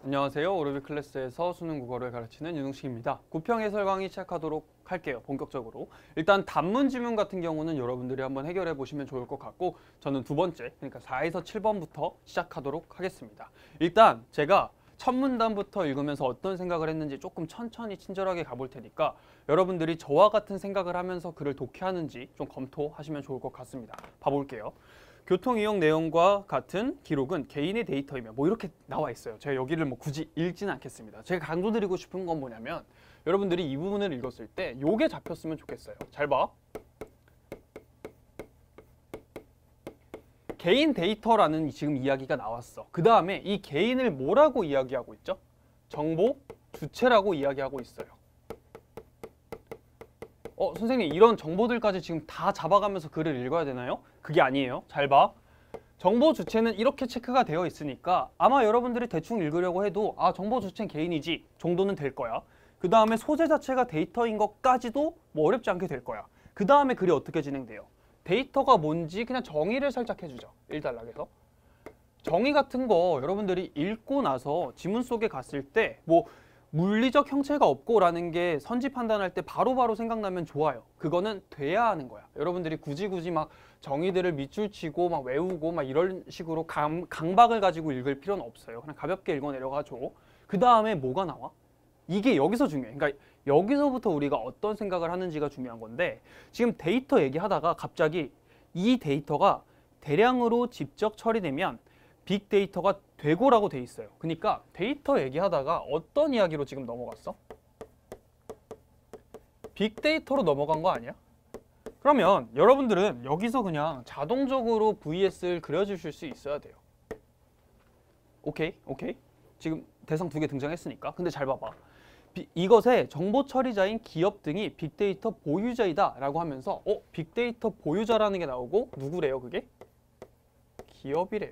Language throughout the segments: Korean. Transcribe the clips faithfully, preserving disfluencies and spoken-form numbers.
안녕하세요. 오르비 클래스에서 수능 국어를 가르치는 윤웅식입니다. 구평 해설 강의 시작하도록 할게요. 본격적으로. 일단 단문 지문 같은 경우는 여러분들이 한번 해결해 보시면 좋을 것 같고, 저는 두 번째, 그러니까 사에서 칠 번부터 시작하도록 하겠습니다. 일단 제가 첫 문단부터 읽으면서 어떤 생각을 했는지 조금 천천히 친절하게 가볼 테니까 여러분들이 저와 같은 생각을 하면서 글을 독해하는지 좀 검토하시면 좋을 것 같습니다. 봐볼게요. 교통이용 내용과 같은 기록은 개인의 데이터이며 뭐 이렇게 나와 있어요. 제가 여기를 뭐 굳이 읽지는 않겠습니다. 제가 강조드리고 싶은 건 뭐냐면 여러분들이 이 부분을 읽었을 때 요게 잡혔으면 좋겠어요. 잘 봐. 개인 데이터라는 지금 이야기가 나왔어. 그 다음에 이 개인을 뭐라고 이야기하고 있죠? 정보 주체라고 이야기하고 있어요. 어, 선생님 이런 정보들까지 지금 다 잡아가면서 글을 읽어야 되나요? 그게 아니에요. 잘 봐. 정보 주체는 이렇게 체크가 되어 있으니까 아마 여러분들이 대충 읽으려고 해도 아, 정보 주체는 개인이지 정도는 될 거야. 그 다음에 소재 자체가 데이터인 것까지도 뭐 어렵지 않게 될 거야. 그 다음에 글이 어떻게 진행돼요? 데이터가 뭔지 그냥 정의를 살짝 해주죠. 일 단락에서. 정의 같은 거 여러분들이 읽고 나서 지문 속에 갔을 때 뭐 물리적 형체가 없고 라는 게 선지 판단할 때 바로바로 생각나면 좋아요. 그거는 돼야 하는 거야. 여러분들이 굳이 굳이 막 정의들을 밑줄 치고 막 외우고 막 이런 식으로 강, 강박을 가지고 읽을 필요는 없어요. 그냥 가볍게 읽어 내려가죠. 그 다음에 뭐가 나와? 이게 여기서 중요해. 그러니까 여기서부터 우리가 어떤 생각을 하는지가 중요한 건데 지금 데이터 얘기하다가 갑자기 이 데이터가 대량으로 직접 처리되면 빅데이터가 되고라고 돼 있어요. 그러니까 데이터 얘기하다가 어떤 이야기로 지금 넘어갔어? 빅데이터로 넘어간 거 아니야? 그러면 여러분들은 여기서 그냥 자동적으로 브이에스를 그려주실 수 있어야 돼요. 오케이? 오케이? 지금 대상 두 개 등장했으니까. 근데 잘 봐봐. 비, 이것의 정보 처리자인 기업 등이 빅데이터 보유자이다 라고 하면서 어? 빅데이터 보유자라는 게 나오고 누구래요 그게? 기업이래요.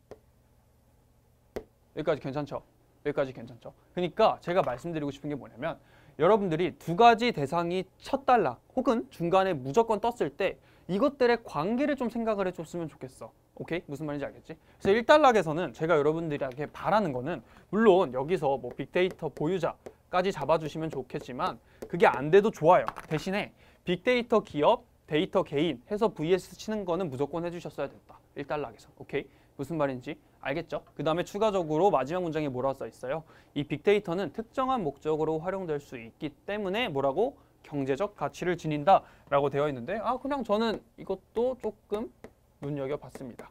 여기까지 괜찮죠? 여기까지 괜찮죠? 그러니까 제가 말씀드리고 싶은 게 뭐냐면 여러분들이 두 가지 대상이 첫 단락 혹은 중간에 무조건 떴을 때 이것들의 관계를 좀 생각을 해줬으면 좋겠어. 오케이? 무슨 말인지 알겠지? 그래서 일 단락에서는 제가 여러분들에게 바라는 거는 물론 여기서 뭐 빅데이터 보유자까지 잡아주시면 좋겠지만 그게 안 돼도 좋아요. 대신에 빅데이터 기업, 데이터 개인 해서 브이에스 치는 거는 무조건 해주셨어야 됐다. 일 단락에서. 오케이? 무슨 말인지 알겠죠? 그 다음에 추가적으로 마지막 문장에 뭐라고 써 있어요? 이 빅데이터는 특정한 목적으로 활용될 수 있기 때문에 뭐라고? 경제적 가치를 지닌다 라고 되어 있는데 아 그냥 저는 이것도 조금 눈여겨봤습니다.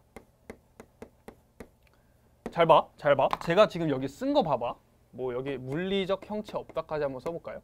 잘 봐, 잘 봐. 제가 지금 여기 쓴 거 봐봐. 뭐 여기 물리적 형체 없다까지 한번 써볼까요?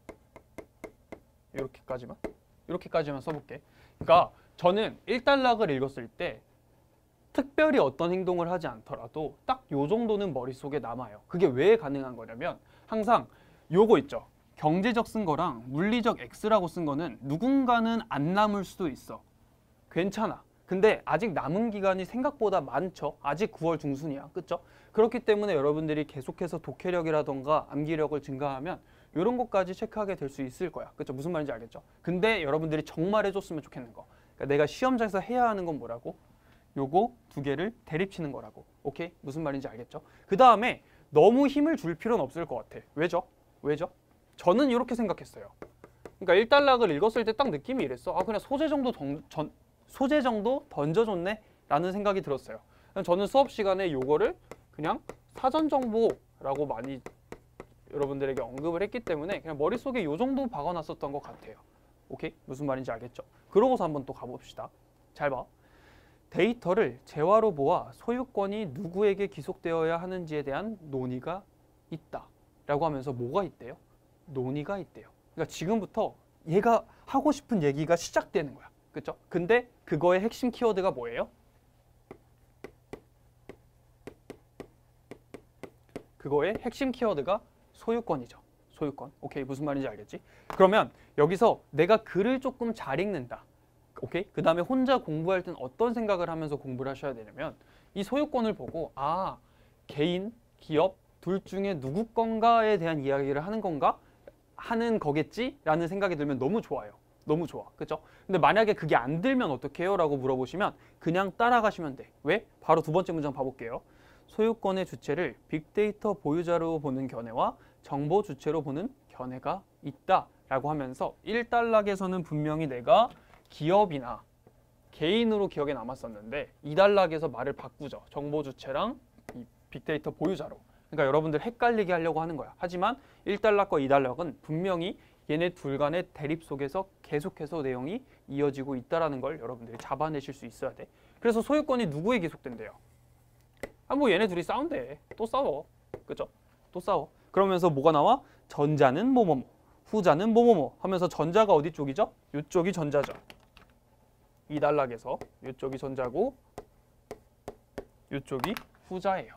이렇게까지만? 이렇게까지만 써볼게. 그러니까 저는 일 단락을 읽었을 때 특별히 어떤 행동을 하지 않더라도 딱 요 정도는 머릿속에 남아요. 그게 왜 가능한 거냐면 항상 요거 있죠. 경제적 쓴 거랑 물리적 X라고 쓴 거는 누군가는 안 남을 수도 있어. 괜찮아. 근데 아직 남은 기간이 생각보다 많죠. 아직 구월 중순이야. 그쵸? 그렇기 때문에 여러분들이 계속해서 독해력이라던가 암기력을 증가하면 이런 것까지 체크하게 될 수 있을 거야. 그쵸? 무슨 말인지 알겠죠? 근데 여러분들이 정말 해줬으면 좋겠는 거. 그러니까 내가 시험장에서 해야 하는 건 뭐라고? 요거 두 개를 대립치는 거라고. 오케이? 무슨 말인지 알겠죠? 그 다음에 너무 힘을 줄 필요는 없을 것 같아. 왜죠? 왜죠? 저는 이렇게 생각했어요. 그러니까 일 단락을 읽었을 때 딱 느낌이 이랬어. 아 그냥 소재 정도 던, 전, 소재 정도 던져줬네? 라는 생각이 들었어요. 저는 수업 시간에 요거를 그냥 사전 정보라고 많이 여러분들에게 언급을 했기 때문에 그냥 머릿속에 요 정도 박아놨었던 것 같아요. 오케이? 무슨 말인지 알겠죠? 그러고서 한번 또 가봅시다. 잘 봐. 데이터를 재화로 보아 소유권이 누구에게 기속되어야 하는지에 대한 논의가 있다 라고 하면서 뭐가 있대요? 논의가 있대요. 그러니까 지금부터 얘가 하고 싶은 얘기가 시작되는 거야. 그쵸? 근데 그거의 핵심 키워드가 뭐예요? 그거의 핵심 키워드가 소유권이죠. 소유권. 오케이, 무슨 말인지 알겠지? 그러면 여기서 내가 글을 조금 잘 읽는다. 오케이? 그 다음에 혼자 공부할 땐 어떤 생각을 하면서 공부를 하셔야 되냐면 이 소유권을 보고 아, 개인, 기업 둘 중에 누구 건가에 대한 이야기를 하는 건가? 하는 거겠지? 라는 생각이 들면 너무 좋아요. 너무 좋아. 그죠? 근데 만약에 그게 안 들면 어떡해요? 라고 물어보시면 그냥 따라가시면 돼. 왜? 바로 두 번째 문장 봐볼게요. 소유권의 주체를 빅데이터 보유자로 보는 견해와 정보 주체로 보는 견해가 있다라고 하면서 일 단락에서는 분명히 내가 기업이나 개인으로 기억에 남았었는데 이 단락에서 말을 바꾸죠. 정보 주체랑 이 빅데이터 보유자로. 그러니까 여러분들 헷갈리게 하려고 하는 거야. 하지만 일 단락과 이 단락은 분명히 얘네 둘 간의 대립 속에서 계속해서 내용이 이어지고 있다는 걸 여러분들이 잡아내실 수 있어야 돼. 그래서 소유권이 누구에 기속된대요? 아, 뭐 얘네 둘이 싸운대. 또 싸워. 그죠? 또 싸워. 그러면서 뭐가 나와? 전자는 뭐뭐뭐, 후자는 뭐뭐뭐 하면서 전자가 어디 쪽이죠? 이쪽이 전자죠. 이 단락에서 이쪽이 전자고 이쪽이 후자예요.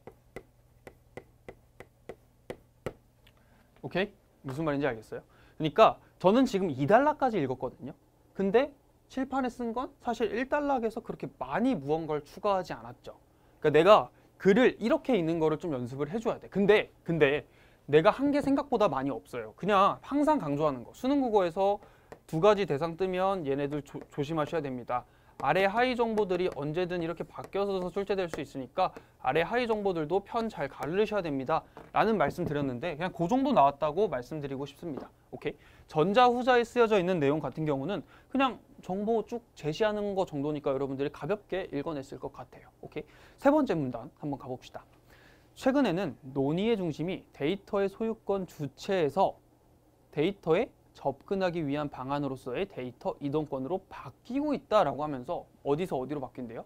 오케이? 무슨 말인지 알겠어요? 그러니까 저는 지금 이 단락까지 읽었거든요. 근데 칠판에 쓴 건 사실 일 단락에서 그렇게 많이 무언가를 추가하지 않았죠. 그러니까 내가 글을 이렇게 읽는 거를 좀 연습을 해줘야 돼. 근데 근데 내가 한 게 생각보다 많이 없어요. 그냥 항상 강조하는 거. 수능 국어에서 두 가지 대상 뜨면 얘네들 조, 조심하셔야 됩니다. 아래 하위 정보들이 언제든 이렇게 바뀌어서 출제될 수 있으니까 아래 하위 정보들도 편 잘 가르셔야 됩니다. 라는 말씀 드렸는데 그냥 그 정도 나왔다고 말씀드리고 싶습니다. 오케이? 전자, 후자에 쓰여져 있는 내용 같은 경우는 그냥 정보 쭉 제시하는 거 정도니까 여러분들이 가볍게 읽어냈을 것 같아요. 오케이? 세 번째 문단 한번 가봅시다. 최근에는 논의의 중심이 데이터의 소유권 주체에서 데이터에 접근하기 위한 방안으로서의 데이터 이동권으로 바뀌고 있다라고 하면서 어디서 어디로 바뀐대요?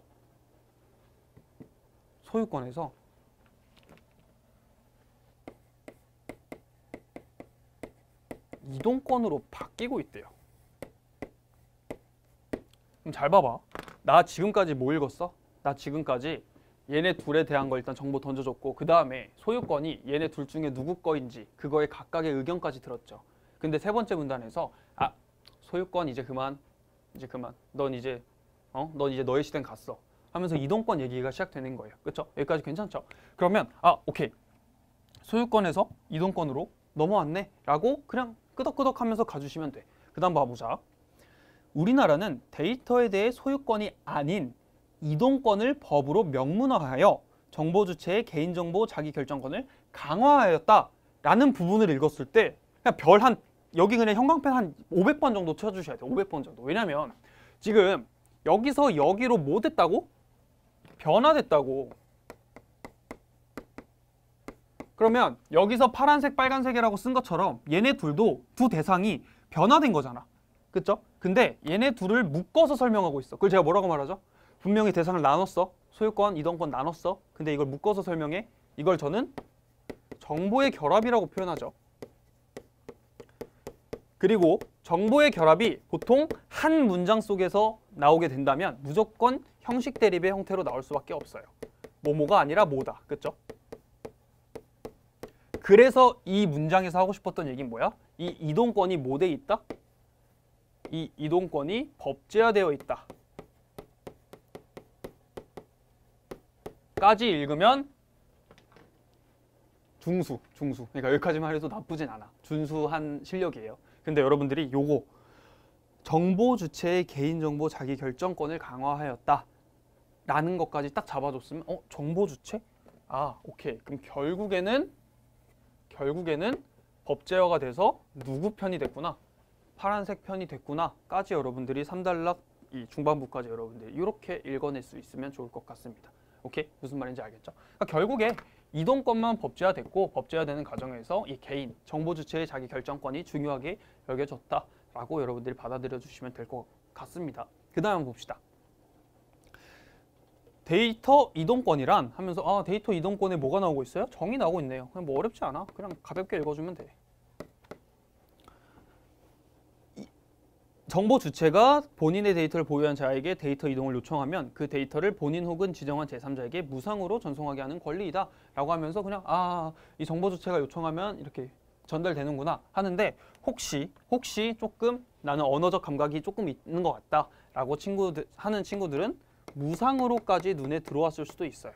소유권에서 이동권으로 바뀌고 있대요. 그럼 잘 봐봐. 나 지금까지 뭐 읽었어? 나 지금까지 얘네 둘에 대한 거 일단 정보 던져줬고 그 다음에 소유권이 얘네 둘 중에 누구 거인지 그거에 각각의 의견까지 들었죠. 근데 세 번째 문단에서 아 소유권 이제 그만 이제 그만 넌 이제 어 넌 이제 너의 시대는 갔어 하면서 이동권 얘기가 시작되는 거예요. 그렇죠? 여기까지 괜찮죠? 그러면 아 오케이 소유권에서 이동권으로 넘어왔네 라고 그냥 끄덕끄덕 하면서 가주시면 돼. 그 다음 봐보자. 우리나라는 데이터에 대해 소유권이 아닌 이동권을 법으로 명문화하여 정보 주체의 개인정보 자기결정권을 강화하였다 라는 부분을 읽었을 때 그냥 별 한 여기 그냥 형광펜 한 오백 번 정도 쳐주셔야 돼요. 오백 번 정도. 왜냐면 지금 여기서 여기로 뭐 됐다고? 변화됐다고. 그러면 여기서 파란색, 빨간색이라고 쓴 것처럼 얘네 둘도 두 대상이 변화된 거잖아. 그쵸? 근데 얘네 둘을 묶어서 설명하고 있어. 그걸 제가 뭐라고 말하죠? 분명히 대상을 나눴어. 소유권, 이동권 나눴어. 근데 이걸 묶어서 설명해. 이걸 저는 정보의 결합이라고 표현하죠. 그리고 정보의 결합이 보통 한 문장 속에서 나오게 된다면 무조건 형식 대립의 형태로 나올 수밖에 없어요. 뭐뭐가 아니라 뭐다. 그쵸? 그래서 이 문장에서 하고 싶었던 얘기는 뭐야? 이 이동권이 뭐 돼 있다? 이 이동권이 법제화되어 있다. 까지 읽으면 중수, 중수. 그러니까 여기까지만 해도 나쁘진 않아. 준수한 실력이에요. 근데 여러분들이 요거 정보 주체의 개인정보 자기결정권을 강화하였다 라는 것까지 딱 잡아줬으면 어? 정보 주체? 아 오케이. 그럼 결국에는 결국에는 법제화가 돼서 누구 편이 됐구나? 파란색 편이 됐구나 까지 여러분들이 삼 단락 이 중반부까지 여러분들이 이렇게 읽어낼 수 있으면 좋을 것 같습니다. 오케이? 무슨 말인지 알겠죠? 그러니까 결국에 이동권만 법제화됐고 법제화되는 과정에서 이 개인, 정보 주체의 자기 결정권이 중요하게 여겨졌다라고 여러분들이 받아들여 주시면 될 것 같습니다. 그 다음 봅시다. 데이터 이동권이란 하면서 아 데이터 이동권에 뭐가 나오고 있어요? 정의 나오고 있네요. 그냥 뭐 어렵지 않아. 그냥 가볍게 읽어주면 돼. 정보 주체가 본인의 데이터를 보유한 자에게 데이터 이동을 요청하면 그 데이터를 본인 혹은 지정한 제삼자에게 무상으로 전송하게 하는 권리이다 라고 하면서 그냥 아 이 정보 주체가 요청하면 이렇게 전달되는구나 하는데 혹시 혹시 조금 나는 언어적 감각이 조금 있는 것 같다 라고 친구들 하는 친구들은 무상으로까지 눈에 들어왔을 수도 있어요.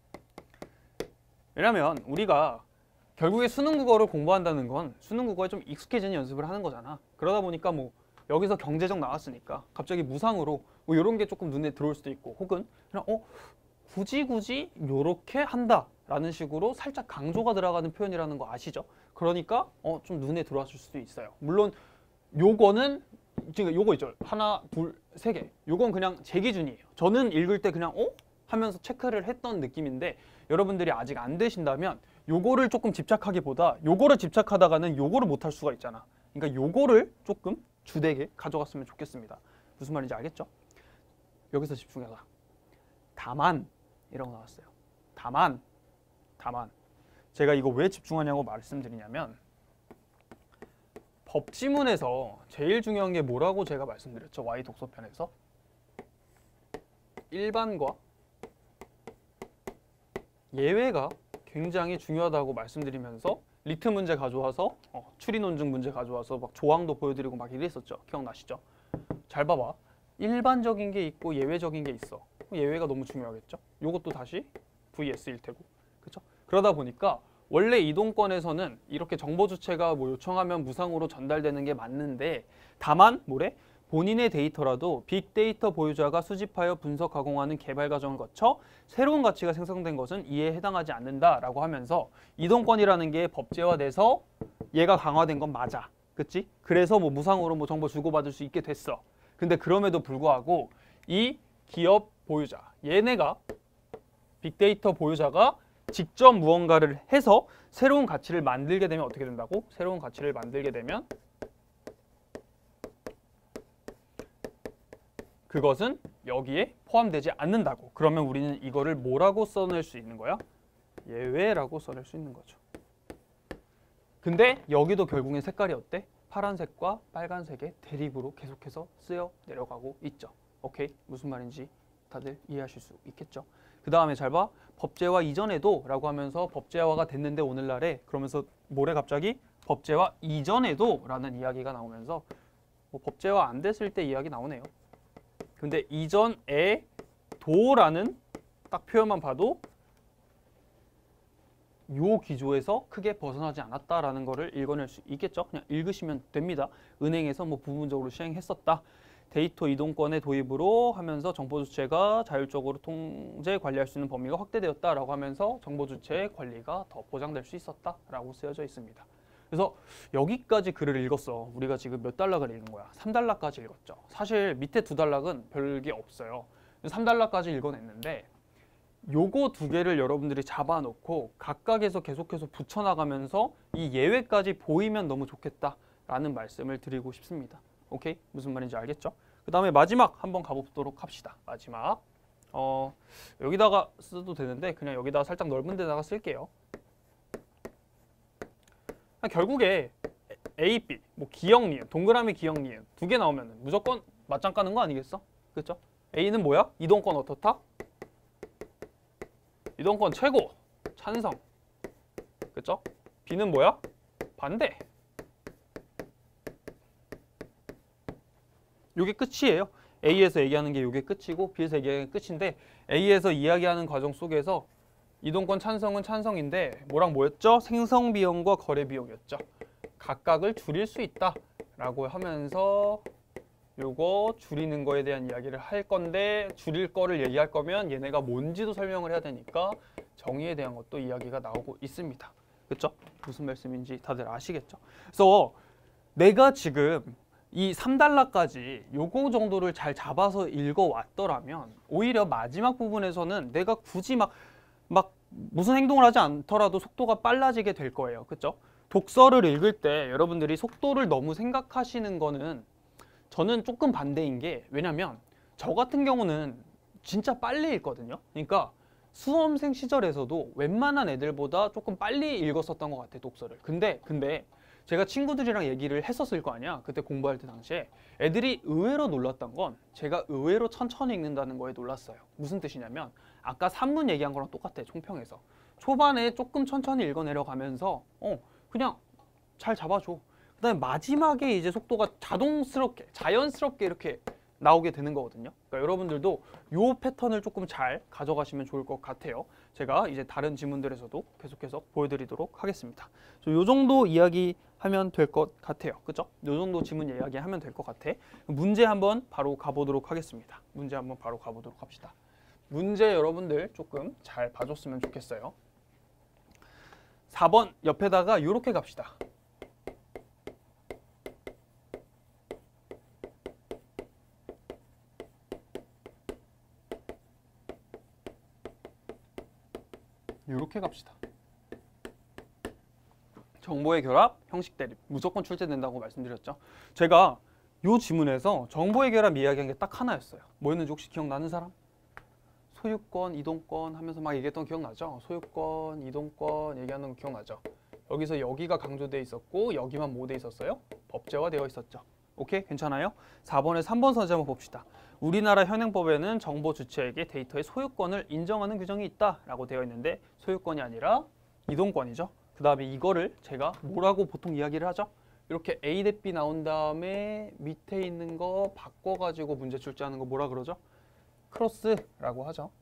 왜냐면 우리가 결국에 수능 국어를 공부한다는 건 수능 국어에 좀 익숙해지는 연습을 하는 거잖아. 그러다 보니까 뭐 여기서 경제적 나왔으니까 갑자기 무상으로 뭐 이런 게 조금 눈에 들어올 수도 있고 혹은 그냥 어 굳이 굳이 요렇게 한다라는 식으로 살짝 강조가 들어가는 표현이라는 거 아시죠? 그러니까 어, 좀 눈에 들어왔을 수도 있어요. 물론 요거는 지금 요거 있죠. 하나, 둘, 세 개. 요건 그냥 제 기준이에요. 저는 읽을 때 그냥 어? 하면서 체크를 했던 느낌인데 여러분들이 아직 안 되신다면 요거를 조금 집착하기보다 요거를 집착하다가는 요거를 못할 수가 있잖아. 그러니까 요거를 조금 주되게 가져갔으면 좋겠습니다. 무슨 말인지 알겠죠? 여기서 집중해라. 다만 이런 거 나왔어요. 다만 다만 제가 이거 왜 집중하냐고 말씀드리냐면 법지문에서 제일 중요한 게 뭐라고 제가 말씀드렸죠? Y 독서편에서 일반과 예외가 굉장히 중요하다고 말씀드리면서 리트 문제 가져와서 어, 추리 논증 문제 가져와서 막 조항도 보여드리고 막 이랬었죠. 기억나시죠? 잘 봐봐. 일반적인 게 있고 예외적인 게 있어. 예외가 너무 중요하겠죠? 요것도 다시 브이에스일 테고. 그렇죠? 그러다 보니까 원래 이동권에서는 이렇게 정보 주체가 뭐 요청하면 무상으로 전달되는 게 맞는데 다만 뭐래? 본인의 데이터라도 빅데이터 보유자가 수집하여 분석 가공하는 개발 과정을 거쳐 새로운 가치가 생성된 것은 이에 해당하지 않는다라고 하면서 이동권이라는 게 법제화돼서 얘가 강화된 건 맞아. 그치? 그래서 뭐 무상으로 뭐 정보 주고받을 수 있게 됐어. 근데 그럼에도 불구하고 이 기업 보유자, 얘네가 빅데이터 보유자가 직접 무언가를 해서 새로운 가치를 만들게 되면 어떻게 된다고? 새로운 가치를 만들게 되면 그것은 여기에 포함되지 않는다고. 그러면 우리는 이거를 뭐라고 써낼 수 있는 거야? 예외라고 써낼 수 있는 거죠. 근데 여기도 결국엔 색깔이 어때? 파란색과 빨간색의 대립으로 계속해서 쓰여 내려가고 있죠. 오케이? 무슨 말인지 다들 이해하실 수 있겠죠? 그 다음에 잘 봐. 법제화 이전에도 라고 하면서 법제화가 됐는데 오늘날에 그러면서 뭐래 갑자기? 법제화 이전에도 라는 이야기가 나오면서 뭐 법제화 안 됐을 때 이야기 나오네요. 근데 이전에 도라는 딱 표현만 봐도 요 기조에서 크게 벗어나지 않았다라는 거를 읽어낼 수 있겠죠. 그냥 읽으시면 됩니다. 은행에서 뭐 부분적으로 시행했었다. 데이터 이동권의 도입으로 하면서 정보 주체가 자율적으로 통제 관리할 수 있는 범위가 확대되었다라고 하면서 정보 주체의 관리가 더 보장될 수 있었다라고 쓰여져 있습니다. 그래서 여기까지 글을 읽었어. 우리가 지금 몇 단락을 읽은 거야? 삼 단락까지 읽었죠. 사실 밑에 두 단락은 별게 없어요. 삼 단락까지 읽어냈는데 요거 두 개를 여러분들이 잡아놓고 각각에서 계속해서 붙여나가면서 이 예외까지 보이면 너무 좋겠다라는 말씀을 드리고 싶습니다. 오케이? 무슨 말인지 알겠죠? 그 다음에 마지막 한번 가보도록 합시다. 마지막 어, 여기다가 써도 되는데 그냥 여기다가 살짝 넓은 데다가 쓸게요. 결국에 A, B, 뭐 기역, 니은, 동그라미 기역, 니은 두 개 나오면 무조건 맞짱 까는 거 아니겠어? 그렇죠? A는 뭐야? 이동권 어떻다? 이동권 최고, 찬성. 그렇죠? B는 뭐야? 반대. 요게 끝이에요. A에서 얘기하는 게 요게 끝이고 B에서 얘기하는 게 끝인데 A에서 이야기하는 과정 속에서 이동권 찬성은 찬성인데 뭐랑 뭐였죠? 생성 비용과 거래 비용이었죠. 각각을 줄일 수 있다라고 하면서 요거 줄이는 거에 대한 이야기를 할 건데 줄일 거를 얘기할 거면 얘네가 뭔지도 설명을 해야 되니까 정의에 대한 것도 이야기가 나오고 있습니다. 그렇죠? 무슨 말씀인지 다들 아시겠죠? 그래서 내가 지금 이 삼 단락까지 요거 정도를 잘 잡아서 읽어왔더라면 오히려 마지막 부분에서는 내가 굳이 막 막 무슨 행동을 하지 않더라도 속도가 빨라지게 될 거예요. 그렇죠? 독서를 읽을 때 여러분들이 속도를 너무 생각하시는 거는 저는 조금 반대인 게 왜냐면 저 같은 경우는 진짜 빨리 읽거든요. 그러니까 수험생 시절에서도 웬만한 애들보다 조금 빨리 읽었었던 것 같아요. 독서를. 근데 근데 제가 친구들이랑 얘기를 했었을 거 아니야. 그때 공부할 때 당시에 애들이 의외로 놀랐던 건 제가 의외로 천천히 읽는다는 거에 놀랐어요. 무슨 뜻이냐면 아까 산문 얘기한 거랑 똑같아. 총평에서 초반에 조금 천천히 읽어내려가면서 어 그냥 잘 잡아줘. 그 다음에 마지막에 이제 속도가 자동스럽게 자연스럽게 이렇게 나오게 되는 거거든요. 그러니까 여러분들도 요 패턴을 조금 잘 가져가시면 좋을 것 같아요. 제가 이제 다른 지문들에서도 계속해서 보여드리도록 하겠습니다. 요 정도 이야기하면 될 것 같아요. 그죠? 요 정도 지문 이야기하면 될 것 같아. 문제 한번 바로 가보도록 하겠습니다. 문제 한번 바로 가보도록 합시다. 문제 여러분들 조금 잘 봐줬으면 좋겠어요. 사 번 옆에다가 이렇게 갑시다. 이렇게 갑시다. 정보의 결합, 형식 대립 무조건 출제된다고 말씀드렸죠. 제가 이 지문에서 정보의 결합 이야기한 게 딱 하나였어요. 뭐였는지 혹시 기억나는 사람? 소유권, 이동권 하면서 막 얘기했던 거 기억나죠? 소유권, 이동권 얘기하는 거 기억나죠? 여기서 여기가 강조돼 있었고 여기만 뭐 돼 있었어요? 법제화되어 있었죠. 오케이? 괜찮아요? 사 번에 삼 번 선지 한번 봅시다. 우리나라 현행법에는 정보 주체에게 데이터의 소유권을 인정하는 규정이 있다라고 되어 있는데 소유권이 아니라 이동권이죠. 그 다음에 이거를 제가 뭐라고 보통 이야기를 하죠? 이렇게 A 대 B 나온 다음에 밑에 있는 거 바꿔가지고 문제 출제하는 거 뭐라 그러죠? 크로스라고 하죠.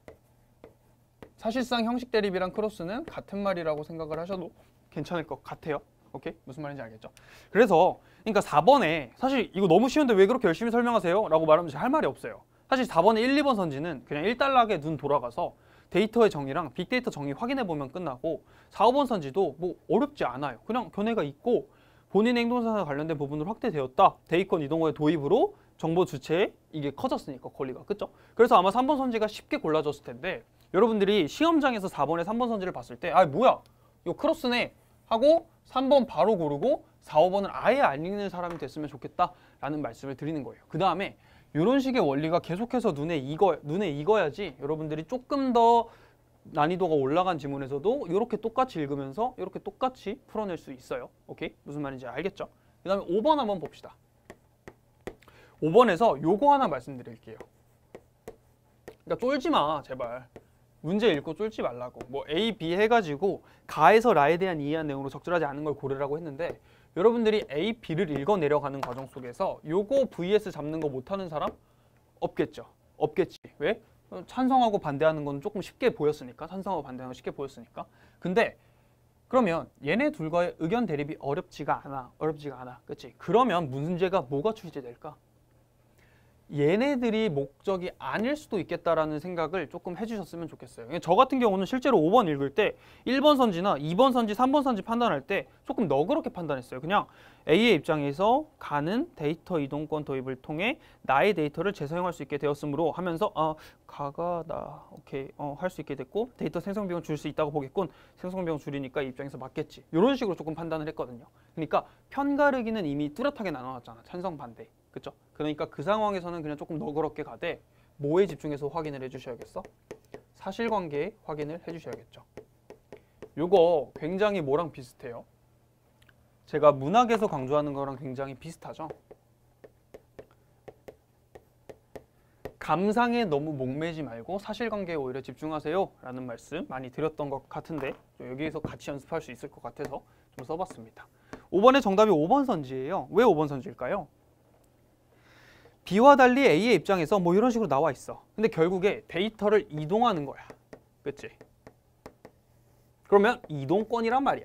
사실상 형식 대립이랑 크로스는 같은 말이라고 생각을 하셔도 괜찮을 것 같아요. 오케이? 무슨 말인지 알겠죠? 그래서 그러니까 사 번에 사실 이거 너무 쉬운데 왜 그렇게 열심히 설명하세요? 라고 말하면 할 말이 없어요. 사실 사 번에 일, 이 번 선지는 그냥 일 단락에 눈 돌아가서 데이터의 정의랑 빅데이터 정의 확인해 보면 끝나고 사, 오 번 선지도 뭐 어렵지 않아요. 그냥 견해가 있고 본인의 행동사와 관련된 부분으로 확대되었다. 대입권 이동권의 도입으로 정보 주체에 이게 커졌으니까 권리가. 그죠? 그래서 아마 삼 번 선지가 쉽게 골라졌을 텐데 여러분들이 시험장에서 사 번에 삼 번 선지를 봤을 때 아 뭐야 이거 크로스네 하고 삼 번 바로 고르고 사, 오 번을 아예 안 읽는 사람이 됐으면 좋겠다라는 말씀을 드리는 거예요. 그 다음에 이런 식의 원리가 계속해서 눈에 익어, 눈에 익어야지 여러분들이 조금 더 난이도가 올라간 지문에서도 이렇게 똑같이 읽으면서 이렇게 똑같이 풀어낼 수 있어요. 오케이? 무슨 말인지 알겠죠? 그 다음에 오 번 한번 봅시다. 오 번에서 요거 하나 말씀드릴게요. 그러니까 쫄지 마, 제발. 문제 읽고 쫄지 말라고. 뭐 A, B 해가지고 가에서 라에 대한 이해한 내용으로 적절하지 않은 걸 고르라고 했는데 여러분들이 A, B를 읽어 내려가는 과정 속에서 요거 브이에스 잡는 거 못하는 사람? 없겠죠. 없겠지. 왜? 찬성하고 반대하는 건 조금 쉽게 보였으니까. 찬성하고 반대하는 건 쉽게 보였으니까. 근데 그러면 얘네 둘과의 의견 대립이 어렵지가 않아. 어렵지가 않아. 그치? 그러면 문제가 뭐가 출제될까? 얘네들이 목적이 아닐 수도 있겠다라는 생각을 조금 해주셨으면 좋겠어요. 저 같은 경우는 실제로 오 번 읽을 때 일 번 선지나 이 번 선지, 삼 번 선지 판단할 때 조금 너그럽게 판단했어요. 그냥 A의 입장에서 가는 데이터 이동권 도입을 통해 나의 데이터를 재사용할 수 있게 되었으므로 하면서 아, 가가 나 오케이 어, 할 수 있게 됐고 데이터 생성 비용 줄 수 있다고 보겠군. 생성 비용 줄이니까 이 입장에서 맞겠지. 이런 식으로 조금 판단을 했거든요. 그러니까 편가르기는 이미 뚜렷하게 나눠놨잖아. 찬성 반대. 그쵸? 그러니까 그 상황에서는 그냥 조금 너그럽게 가되 뭐에 집중해서 확인을 해주셔야겠어? 사실관계에 확인을 해주셔야겠죠. 요거 굉장히 뭐랑 비슷해요? 제가 문학에서 강조하는 거랑 굉장히 비슷하죠? 감상에 너무 목매지 말고 사실관계에 오히려 집중하세요 라는 말씀 많이 드렸던 것 같은데 여기에서 같이 연습할 수 있을 것 같아서 좀 써봤습니다. 오 번의 정답이 오 번 선지예요. 왜 오 번 선지일까요? B와 달리 A의 입장에서 뭐 이런 식으로 나와 있어. 근데 결국에 데이터를 이동하는 거야. 그치? 그러면 이동권이란 말이야.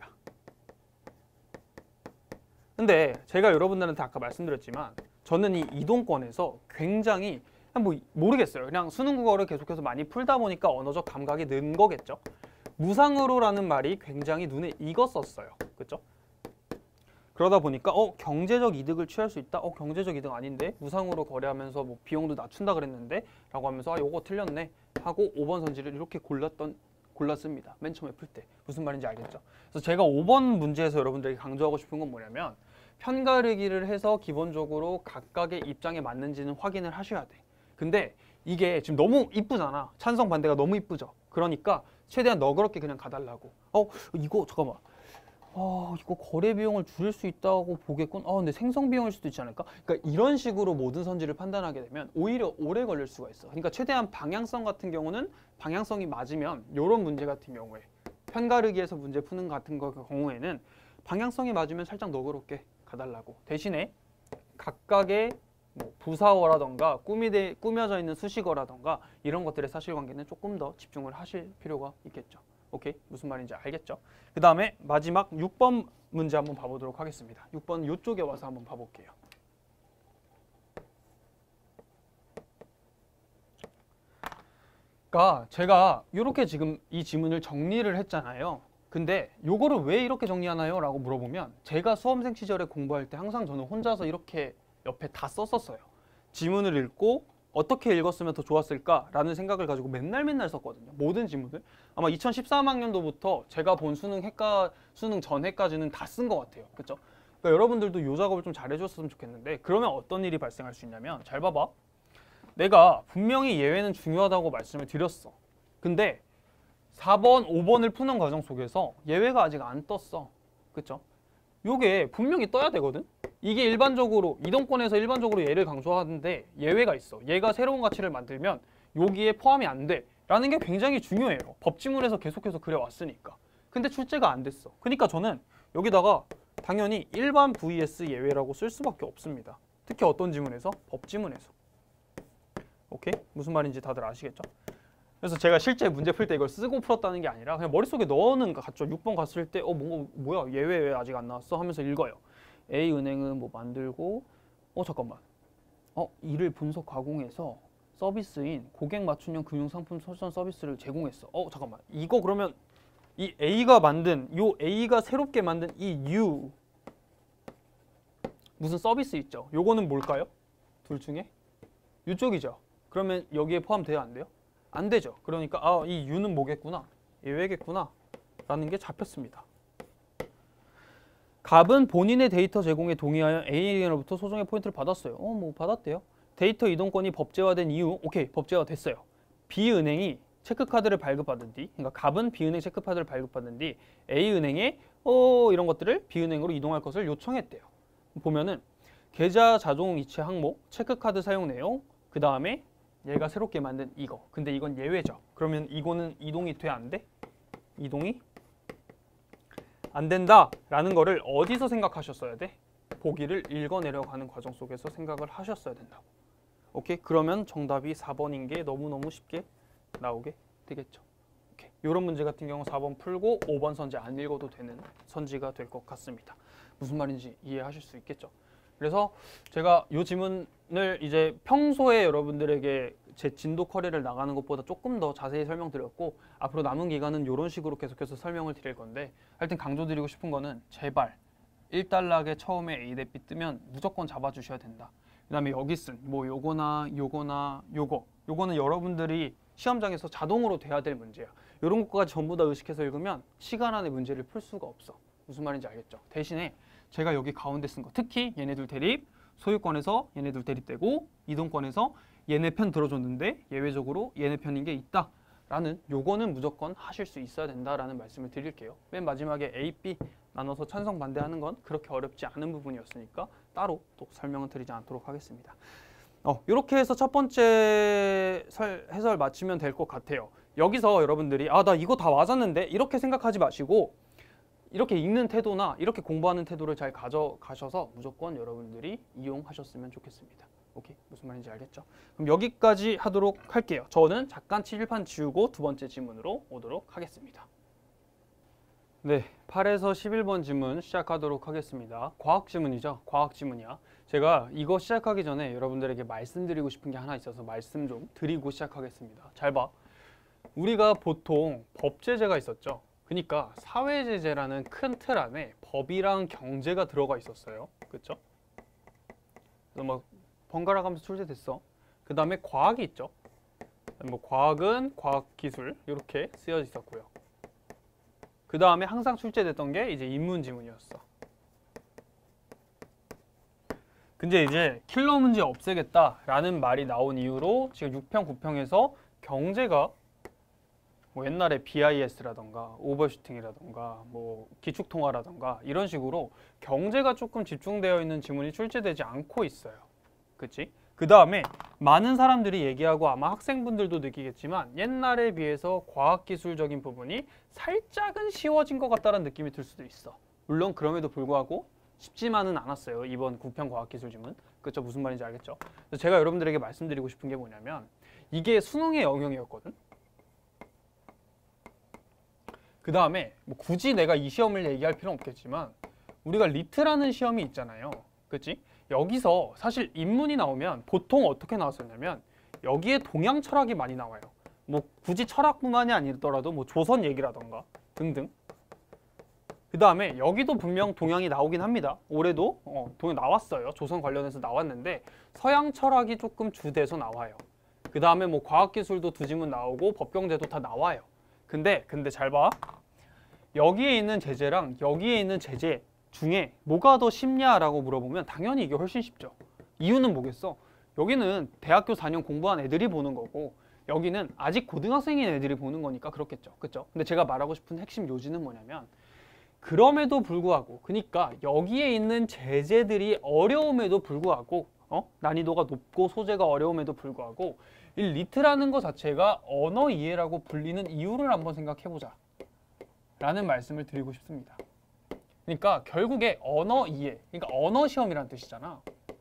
근데 제가 여러분들한테 아까 말씀드렸지만 저는 이 이동권에서 굉장히 뭐 모르겠어요. 그냥 수능 국어를 계속해서 많이 풀다 보니까 언어적 감각이 는 거겠죠. 무상으로라는 말이 굉장히 눈에 익었었어요. 그렇죠? 그러다 보니까 어 경제적 이득을 취할 수 있다. 어 경제적 이득 아닌데 무상으로 거래하면서 뭐 비용도 낮춘다 그랬는데 라고 하면서 아 요거 틀렸네 하고 오 번 선지를 이렇게 골랐던 골랐습니다. 맨 처음에 풀 때 무슨 말인지 알겠죠? 그래서 제가 오 번 문제에서 여러분들에게 강조하고 싶은 건 뭐냐면 편가르기를 해서 기본적으로 각각의 입장에 맞는지는 확인을 하셔야 돼. 근데 이게 지금 너무 이쁘잖아. 찬성 반대가 너무 이쁘죠. 그러니까 최대한 너그럽게 그냥 가달라고. 어 이거 잠깐만. 아 이거 거래 비용을 줄일 수 있다고 보겠군. 아 근데 생성 비용일 수도 있지 않을까? 그러니까 이런 식으로 모든 선지를 판단하게 되면 오히려 오래 걸릴 수가 있어. 그러니까 최대한 방향성 같은 경우는 방향성이 맞으면 이런 문제 같은 경우에 편가르기에서 문제 푸는 같은 거 경우에는 방향성이 맞으면 살짝 너그럽게 가달라고. 대신에 각각의 뭐 부사어라던가 꾸미되, 꾸며져 있는 수식어라던가 이런 것들의 사실관계는 조금 더 집중을 하실 필요가 있겠죠. 오케이? 무슨 말인지 알겠죠? 그 다음에 마지막 육 번 문제 한번 봐보도록 하겠습니다. 육 번 이쪽에 와서 한번 봐볼게요. 그러니까 제가 이렇게 지금 이 지문을 정리를 했잖아요. 근데 요거를 왜 이렇게 정리하나요? 라고 물어보면 제가 수험생 시절에 공부할 때 항상 저는 혼자서 이렇게 옆에 다 썼었어요. 지문을 읽고 어떻게 읽었으면 더 좋았을까? 라는 생각을 가지고 맨날 맨날 썼거든요. 모든 지문을. 아마 이천십삼 학년도부터 제가 본 수능 해까, 수능 전해까지는 다 쓴 것 같아요. 그렇죠? 그러니까 여러분들도 이 작업을 좀 잘해줬으면 좋겠는데 그러면 어떤 일이 발생할 수 있냐면 잘 봐봐. 내가 분명히 예외는 중요하다고 말씀을 드렸어. 근데 사 번, 오 번을 푸는 과정 속에서 예외가 아직 안 떴어. 그쵸? 요게 분명히 떠야 되거든? 이게 일반적으로, 이동권에서 일반적으로 예를 강조하는데 예외가 있어. 얘가 새로운 가치를 만들면 여기에 포함이 안 돼. 라는 게 굉장히 중요해요. 법지문에서 계속해서 그래왔으니까. 근데 출제가 안 됐어. 그러니까 저는 여기다가 당연히 일반 vs 예외라고 쓸 수밖에 없습니다. 특히 어떤 지문에서? 법지문에서. 오케이? 무슨 말인지 다들 아시겠죠? 그래서 제가 실제 문제 풀 때 이걸 쓰고 풀었다는 게 아니라 그냥 머릿속에 넣는 거 같죠. 육 번 갔을 때 어 뭔가 뭐야 예외 왜 아직 안 나왔어 하면서 읽어요. A은행은 뭐 만들고 어 잠깐만 어 이를 분석 가공해서 서비스인 고객 맞춤형 금융상품 설정 서비스를 제공했어. 어 잠깐만 이거 그러면 이 A가 만든 요 A가 새롭게 만든 이 U 무슨 서비스 있죠. 요거는 뭘까요? 둘 중에 이쪽이죠. 그러면 여기에 포함돼야 안 돼요? 안 되죠. 그러니까 아, 이 U는 뭐겠구나. 예외겠구나. 라는 게 잡혔습니다. 갑은 본인의 데이터 제공에 동의하여 A에게로부터 소정의 포인트를 받았어요. 어, 뭐 받았대요. 데이터 이동권이 법제화된 이유, 오케이, 법제화 됐어요. B은행이 체크카드를 발급받은 뒤, 그러니까 갑은 B은행 체크카드를 발급받은 뒤 A은행에 어, 이런 것들을 B은행으로 이동할 것을 요청했대요. 보면은 계좌 자동 이체 항목, 체크카드 사용 내용, 그 다음에 얘가 새롭게 만든 이거. 근데 이건 예외죠. 그러면 이거는 이동이 돼? 안 돼? 이동이 안 된다라는 거를 어디서 생각하셨어야 돼? 보기를 읽어내려가는 과정 속에서 생각을 하셨어야 된다고. 오케이? 그러면 정답이 사 번인 게 너무너무 쉽게 나오게 되겠죠. 오케이. 이런 문제 같은 경우 사 번 풀고 오 번 선지 안 읽어도 되는 선지가 될 것 같습니다. 무슨 말인지 이해하실 수 있겠죠? 그래서 제가 이 지문을 이제 평소에 여러분들에게 제 진도 커리를 나가는 것보다 조금 더 자세히 설명드렸고 앞으로 남은 기간은 이런 식으로 계속해서 설명을 드릴 건데 하여튼 강조드리고 싶은 거는 제발 일 단락에 처음에 A 대 B 뜨면 무조건 잡아주셔야 된다. 그 다음에 여기 쓴 뭐 요거나 요거나 요거 요거는 여러분들이 시험장에서 자동으로 돼야 될 문제야. 이런 것까지 전부 다 의식해서 읽으면 시간 안에 문제를 풀 수가 없어. 무슨 말인지 알겠죠? 대신에 제가 여기 가운데 쓴 거 특히 얘네들 대립, 소유권에서 얘네들 대립되고 이동권에서 얘네 편 들어줬는데 예외적으로 얘네 편인 게 있다 라는 요거는 무조건 하실 수 있어야 된다라는 말씀을 드릴게요. 맨 마지막에 A, B 나눠서 찬성 반대하는 건 그렇게 어렵지 않은 부분이었으니까 따로 또 설명은 드리지 않도록 하겠습니다. 어, 이렇게 해서 첫 번째 설, 해설 마치면 될 것 같아요. 여기서 여러분들이 아, 나 이거 다 맞았는데 이렇게 생각하지 마시고 이렇게 읽는 태도나 이렇게 공부하는 태도를 잘 가져가셔서 무조건 여러분들이 이용하셨으면 좋겠습니다. 오케이? 무슨 말인지 알겠죠? 그럼 여기까지 하도록 할게요. 저는 잠깐 칠판 지우고 두 번째 지문으로 오도록 하겠습니다. 네, 팔에서 십일 번 지문 시작하도록 하겠습니다. 과학 지문이죠. 과학 지문이야. 제가 이거 시작하기 전에 여러분들에게 말씀드리고 싶은 게 하나 있어서 말씀 좀 드리고 시작하겠습니다. 잘 봐. 우리가 보통 법제재가 있었죠. 그러니까 사회제재라는 큰 틀 안에 법이랑 경제가 들어가 있었어요. 그렇죠? 그래서 막 번갈아 가면서 출제됐어. 그 다음에 과학이 있죠. 뭐 과학은 과학기술 이렇게 쓰여 있었고요. 그 다음에 항상 출제됐던 게 이제 인문지문이었어. 근데 이제 킬러 문제 없애겠다라는 말이 나온 이후로 지금 육 평, 구 평에서 경제가 뭐 옛날에 비아이에스라던가 오버슈팅이라던가 뭐 기축통화라던가 이런 식으로 경제가 조금 집중되어 있는 지문이 출제되지 않고 있어요. 그치? 그 다음에 많은 사람들이 얘기하고 아마 학생분들도 느끼겠지만 옛날에 비해서 과학기술적인 부분이 살짝은 쉬워진 것 같다는 느낌이 들 수도 있어. 물론 그럼에도 불구하고 쉽지만은 않았어요. 이번 구 평 과학기술 지문. 그쵸? 무슨 말인지 알겠죠? 그래서 제가 여러분들에게 말씀드리고 싶은 게 뭐냐면 이게 수능의 영역이었거든. 그 다음에 뭐 굳이 내가 이 시험을 얘기할 필요는 없겠지만 우리가 리트라는 시험이 있잖아요. 그치? 여기서 사실 인문이 나오면 보통 어떻게 나왔었냐면 여기에 동양 철학이 많이 나와요. 뭐 굳이 철학뿐만이 아니더라도 뭐 조선 얘기라던가 등등. 그 다음에 여기도 분명 동양이 나오긴 합니다. 올해도 어, 동양 나왔어요. 조선 관련해서 나왔는데 서양 철학이 조금 주돼서 나와요. 그 다음에 뭐 과학기술도 두 지문 나오고 법경제도 다 나와요. 근데 근데 잘 봐. 여기에 있는 제재랑 여기에 있는 제재 중에 뭐가 더 쉽냐라고 물어보면 당연히 이게 훨씬 쉽죠. 이유는 뭐겠어? 여기는 대학교 사 년 공부한 애들이 보는 거고 여기는 아직 고등학생인 애들이 보는 거니까 그렇겠죠. 그렇죠? 근데 제가 말하고 싶은 핵심 요지는 뭐냐면 그럼에도 불구하고 그러니까 여기에 있는 제재들이 어려움에도 불구하고 어? 난이도가 높고 소재가 어려움에도 불구하고 이 리트라는 것 자체가 언어 이해라고 불리는 이유를 한번 생각해보자 라는 말씀을 드리고 싶습니다. 그러니까 결국에 언어 이해, 그러니까 언어 시험이라는 뜻이잖아.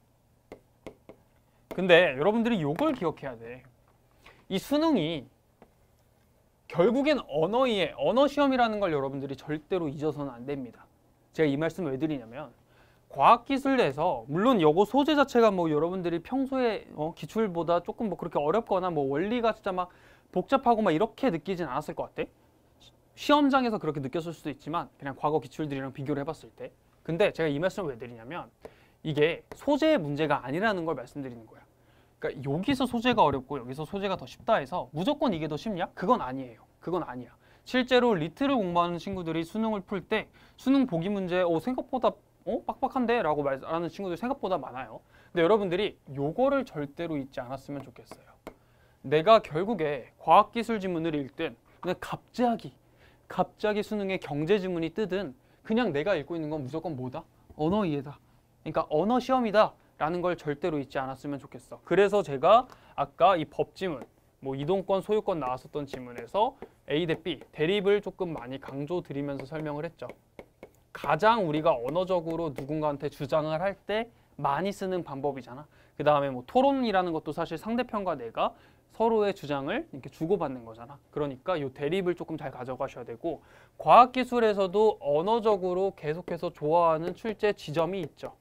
근데 여러분들이 이걸 기억해야 돼. 이 수능이 결국엔 언어 이해, 언어 시험이라는 걸 여러분들이 절대로 잊어서는 안 됩니다. 제가 이 말씀 왜 드리냐면 과학기술에서 물론 요거 소재 자체가 뭐 여러분들이 평소에 어, 기출보다 조금 뭐 그렇게 어렵거나 뭐 원리가 진짜 막 복잡하고 막 이렇게 느끼진 않았을 것 같아. 시험장에서 그렇게 느꼈을 수도 있지만 그냥 과거 기출들이랑 비교를 해봤을 때. 근데 제가 이 말씀을 왜 드리냐면 이게 소재의 문제가 아니라는 걸 말씀드리는 거야. 그러니까 여기서 소재가 어렵고 여기서 소재가 더 쉽다 해서 무조건 이게 더 쉽냐? 그건 아니에요. 그건 아니야. 실제로 리트를 공부하는 친구들이 수능을 풀 때 수능 보기 문제 어, 생각보다 어? 빡빡한데? 라고 말하는 친구들이 생각보다 많아요. 근데 여러분들이 요거를 절대로 잊지 않았으면 좋겠어요. 내가 결국에 과학기술 지문을 읽든 그냥 갑자기 갑자기 수능에 경제 지문이 뜨든 그냥 내가 읽고 있는 건 무조건 뭐다? 언어 이해다. 그러니까 언어 시험이다 라는 걸 절대로 잊지 않았으면 좋겠어. 그래서 제가 아까 이 법 지문, 뭐 이동권, 소유권 나왔었던 지문에서 A 대 B, 대립을 조금 많이 강조드리면서 설명을 했죠. 가장 우리가 언어적으로 누군가한테 주장을 할 때 많이 쓰는 방법이잖아. 그 다음에 뭐 토론이라는 것도 사실 상대편과 내가 서로의 주장을 이렇게 주고받는 거잖아. 그러니까 이 대립을 조금 잘 가져가셔야 되고 과학기술에서도 언어적으로 계속해서 좋아하는 출제 지점이 있죠.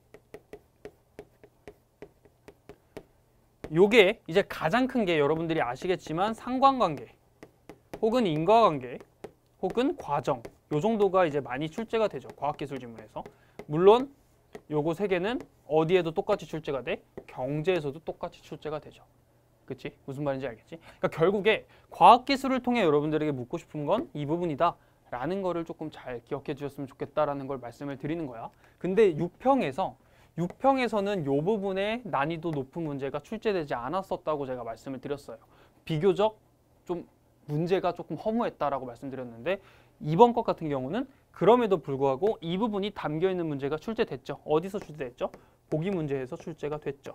요게 이제 가장 큰 게 여러분들이 아시겠지만 상관관계 혹은 인과관계 혹은 과정 요 정도가 이제 많이 출제가 되죠. 과학기술 지문에서. 물론 요거 세 개는 어디에도 똑같이 출제가 돼? 경제에서도 똑같이 출제가 되죠. 그치? 무슨 말인지 알겠지? 그러니까 결국에 과학기술을 통해 여러분들에게 묻고 싶은 건 이 부분이다 라는 거를 조금 잘 기억해 주셨으면 좋겠다라는 걸 말씀을 드리는 거야. 근데 육 평에서 육 평에서는 요 부분에 난이도 높은 문제가 출제되지 않았었다고 제가 말씀을 드렸어요. 비교적 좀 문제가 조금 허무했다라고 말씀드렸는데 이번 것 같은 경우는 그럼에도 불구하고 이 부분이 담겨있는 문제가 출제됐죠. 어디서 출제됐죠? 보기 문제에서 출제가 됐죠.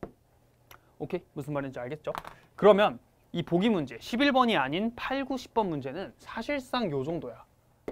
오케이? 무슨 말인지 알겠죠? 그러면 이 보기 문제 십일 번이 아닌 팔, 구, 십 번 문제는 사실상 요 정도야.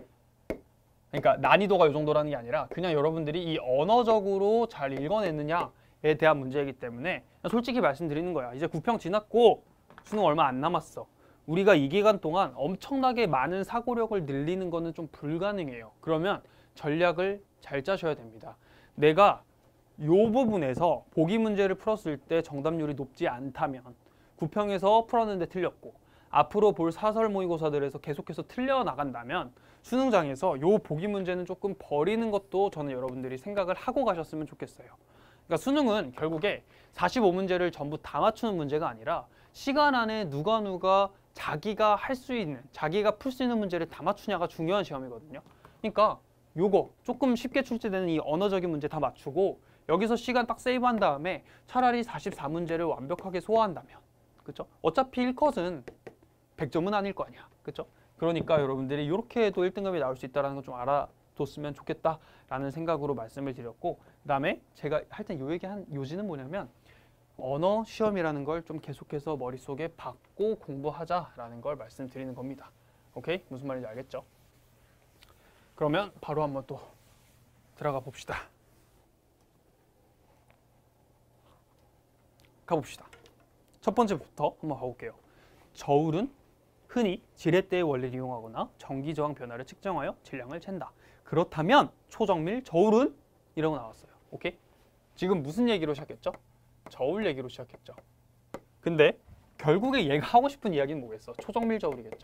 그러니까 난이도가 요 정도라는 게 아니라 그냥 여러분들이 이 언어적으로 잘 읽어냈느냐에 대한 문제이기 때문에 솔직히 말씀드리는 거야. 이제 구 평 지났고 수능 얼마 안 남았어. 우리가 이 기간 동안 엄청나게 많은 사고력을 늘리는 거는 좀 불가능해요. 그러면 전략을 잘 짜셔야 됩니다. 내가 요 부분에서 보기 문제를 풀었을 때 정답률이 높지 않다면 구 평에서 풀었는데 틀렸고 앞으로 볼 사설 모의고사들에서 계속해서 틀려나간다면 수능장에서 요 보기 문제는 조금 버리는 것도 저는 여러분들이 생각을 하고 가셨으면 좋겠어요. 그러니까 수능은 결국에 사십오 문제를 전부 다 맞추는 문제가 아니라 시간 안에 누가 누가 자기가 할 수 있는, 자기가 풀 수 있는 문제를 다 맞추냐가 중요한 시험이거든요. 그러니까 요거 조금 쉽게 출제되는 이 언어적인 문제 다 맞추고 여기서 시간 딱 세이브한 다음에 차라리 사십사 문제를 완벽하게 소화한다면 그쵸? 어차피 일 컷은 백 점은 아닐 거 아니야. 그쵸? 그러니까 여러분들이 이렇게 해도 일 등급이 나올 수 있다는 걸 좀 알아뒀으면 좋겠다라는 생각으로 말씀을 드렸고 그 다음에 제가 하여튼 요 얘기한 요지는 뭐냐면 언어 시험이라는 걸 좀 계속해서 머릿속에 박고 공부하자라는 걸 말씀드리는 겁니다. 오케이? 무슨 말인지 알겠죠? 그러면 바로 한번 또 들어가 봅시다. 가봅시다. 첫 번째부터 한번 가볼게요. 저울은 흔히 지렛대의 원리를 이용하거나 전기저항 변화를 측정하여 질량을 잰다. 그렇다면 초정밀 저울은? 이라고 나왔어요. 오케이? 지금 무슨 얘기로 시작했죠? 저울 얘기로 시작했죠. 근데 결국에 얘가 하고 싶은 이야기는 뭐겠어? 초정밀저울이겠죠.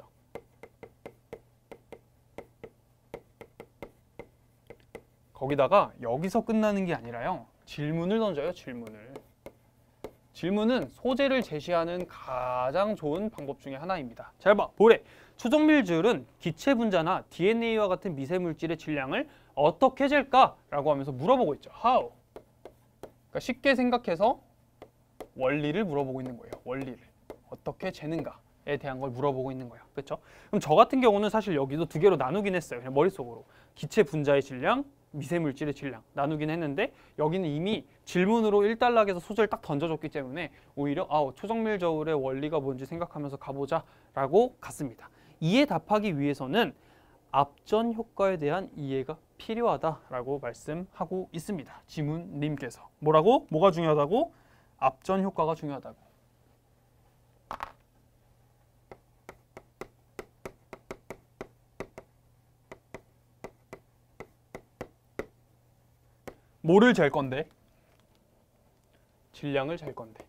거기다가 여기서 끝나는 게 아니라요. 질문을 던져요. 질문을. 질문은 소재를 제시하는 가장 좋은 방법 중에 하나입니다. 잘 봐. 보래. 초정밀저울은 기체 분자나 디엔에이와 같은 미세물질의 질량을 어떻게 잴까? 라고 하면서 물어보고 있죠. How? 그러니까 쉽게 생각해서 원리를 물어보고 있는 거예요. 원리를. 어떻게 재는가에 대한 걸 물어보고 있는 거예요. 그렇죠? 그럼 저 같은 경우는 사실 여기도 두 개로 나누긴 했어요. 그냥 머릿속으로. 기체 분자의 질량, 미세물질의 질량 나누긴 했는데 여기는 이미 질문으로 일 단락에서 소재를 딱 던져줬기 때문에 오히려 아, 초정밀저울의 원리가 뭔지 생각하면서 가보자 라고 갔습니다. 이에 답하기 위해서는 앞전 효과에 대한 이해가 필요하다라고 말씀하고 있습니다. 지문님께서. 뭐라고? 뭐가 중요하다고? 앞전 효과가 중요하다고. 뭐를 잴 건데? 질량을 잴 건데.